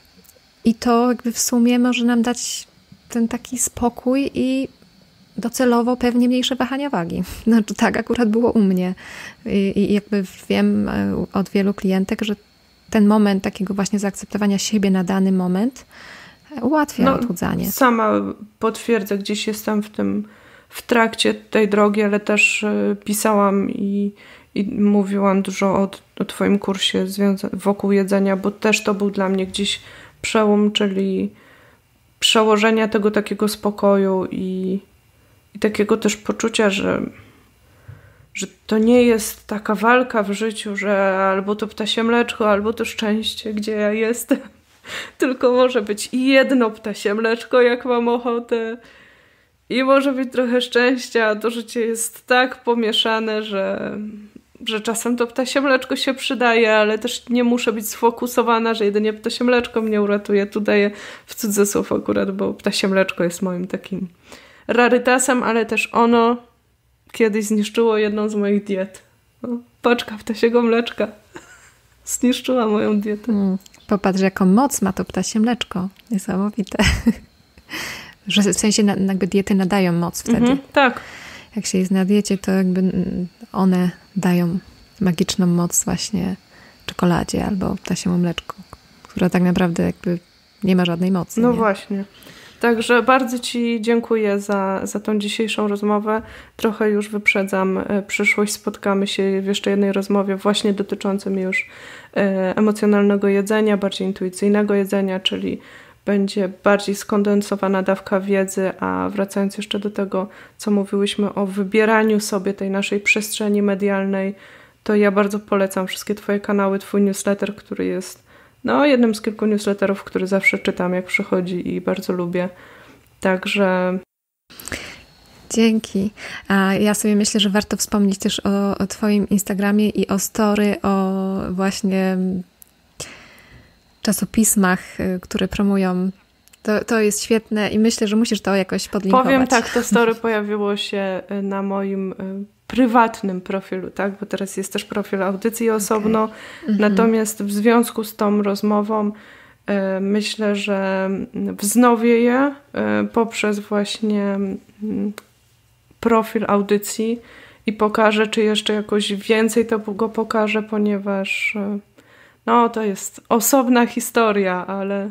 i to jakby w sumie może nam dać ten taki spokój i docelowo pewnie mniejsze wahania wagi. Znaczy tak akurat było u mnie. I, i jakby wiem od wielu klientek, że ten moment takiego właśnie zaakceptowania siebie na dany moment ułatwia no, odchudzanie. Sama potwierdzę, gdzieś jestem w tym, w trakcie tej drogi, ale też pisałam i, i mówiłam dużo o, o twoim kursie związa- wokół jedzenia, bo też to był dla mnie gdzieś przełom, czyli przełożenia tego takiego spokoju i I takiego też poczucia, że, że to nie jest taka walka w życiu, że albo to ptasie mleczko, albo to szczęście, gdzie ja jestem. Tylko może być i jedno ptasie mleczko, jak mam ochotę. I może być trochę szczęścia, a to życie jest tak pomieszane, że, że czasem to ptasie mleczko się przydaje, ale też nie muszę być sfokusowana, że jedynie ptasie mleczko mnie uratuje. Tu daję w cudzysłów akurat, bo ptasie mleczko jest moim takim rarytasem, ale też ono kiedyś zniszczyło jedną z moich diet. No, paczka ptasiego mleczka zniszczyła moją dietę. Mm, popatrz, jaką moc ma to ptasie mleczko. Niesamowite. Że w sensie na, jakby diety nadają moc wtedy. Mhm, tak. Jak się jest na diecie, to jakby one dają magiczną moc właśnie czekoladzie albo ptasiemu mleczku, która tak naprawdę jakby nie ma żadnej mocy. No nie? właśnie. Także bardzo Ci dziękuję za, za tą dzisiejszą rozmowę. Trochę już wyprzedzam przyszłość. Spotkamy się w jeszcze jednej rozmowie właśnie dotyczącym już e, emocjonalnego jedzenia, bardziej intuicyjnego jedzenia, czyli będzie bardziej skondensowana dawka wiedzy, a wracając jeszcze do tego, co mówiłyśmy o wybieraniu sobie tej naszej przestrzeni medialnej, to ja bardzo polecam wszystkie Twoje kanały, Twój newsletter, który jest no, jednym z kilku newsletterów, który zawsze czytam, jak przychodzi i bardzo lubię. Także... Dzięki. A ja sobie myślę, że warto wspomnieć też o, o Twoim Instagramie i o story, o właśnie czasopismach, które promują. To, to jest świetne i myślę, że musisz to jakoś podlinkować. Powiem tak, to story pojawiło się na moim prywatnym profilu, tak? Bo teraz jest też profil audycji osobno. Okay. Natomiast w związku z tą rozmową y, myślę, że wznowię je y, poprzez właśnie y, profil audycji i pokażę, czy jeszcze jakoś więcej to go pokażę, ponieważ y, no to jest osobna historia, ale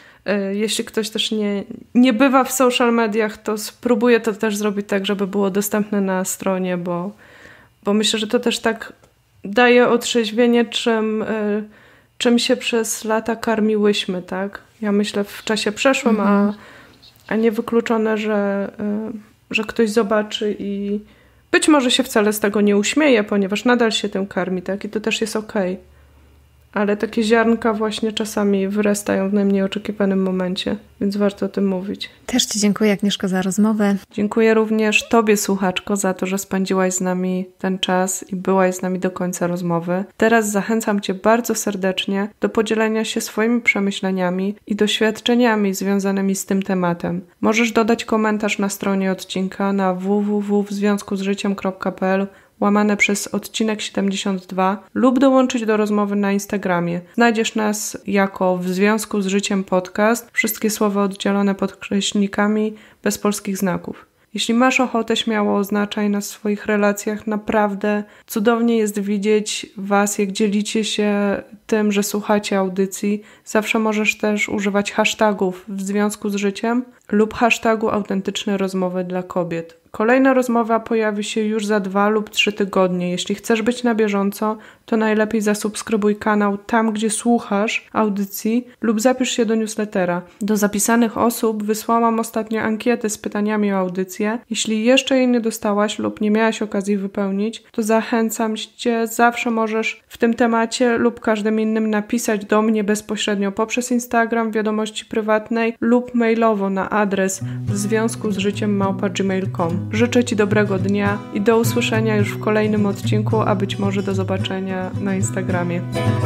y, jeśli ktoś też nie, nie bywa w social mediach, to spróbuję to też zrobić tak, żeby było dostępne na stronie, bo, bo myślę, że to też tak daje otrzeźwienie, czym, y, czym się przez lata karmiłyśmy, tak? Ja myślę w czasie przeszłym, mhm. a, a nie wykluczone, że, y, że ktoś zobaczy i być może się wcale z tego nie uśmieje, ponieważ nadal się tym karmi, tak? I to też jest okej. Okay. Ale takie ziarnka właśnie czasami wyrastają w najmniej oczekiwanym momencie, więc warto o tym mówić. Też Ci dziękuję, Agnieszko, za rozmowę. Dziękuję również Tobie, słuchaczko, za to, że spędziłaś z nami ten czas i byłaś z nami do końca rozmowy. Teraz zachęcam Cię bardzo serdecznie do podzielenia się swoimi przemyśleniami i doświadczeniami związanymi z tym tematem. Możesz dodać komentarz na stronie odcinka na w w w kropka w związku z życiem kropka p l łamane przez odcinek siedemdziesiąt dwa lub dołączyć do rozmowy na Instagramie. Znajdziesz nas jako W Związku z Życiem Podcast, wszystkie słowa oddzielone podkreślnikami bez polskich znaków. Jeśli masz ochotę, śmiało oznaczaj nas w swoich relacjach. Naprawdę cudownie jest widzieć Was, jak dzielicie się tym, że słuchacie audycji. Zawsze możesz też używać hashtagów W Związku z Życiem lub hashtagu Autentyczne Rozmowy dla Kobiet. Kolejna rozmowa pojawi się już za dwa lub trzy tygodnie. Jeśli chcesz być na bieżąco, to najlepiej zasubskrybuj kanał tam, gdzie słuchasz audycji lub zapisz się do newslettera. Do zapisanych osób wysłałam ostatnio ankietę z pytaniami o audycję. Jeśli jeszcze jej nie dostałaś lub nie miałaś okazji wypełnić, to zachęcam Cię, zawsze możesz w tym temacie lub każdym innym napisać do mnie bezpośrednio poprzez Instagram, wiadomości prywatnej lub mailowo na adres w związku z życiem małpa gmail kropka com. Życzę Ci dobrego dnia i do usłyszenia już w kolejnym odcinku, a być może do zobaczenia na Instagramie.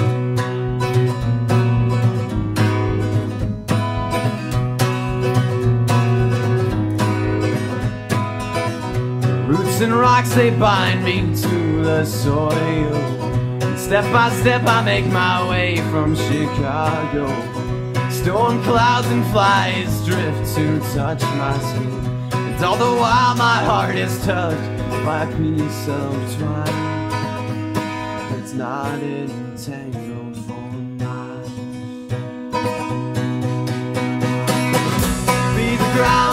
Roots and rocks, they bind me to the soil. Step by step I make my way from Chicago. Storm clouds and flies drift to touch my skin. And all the while my heart is touched by a piece of twine. It's not entangled for mine. Be the ground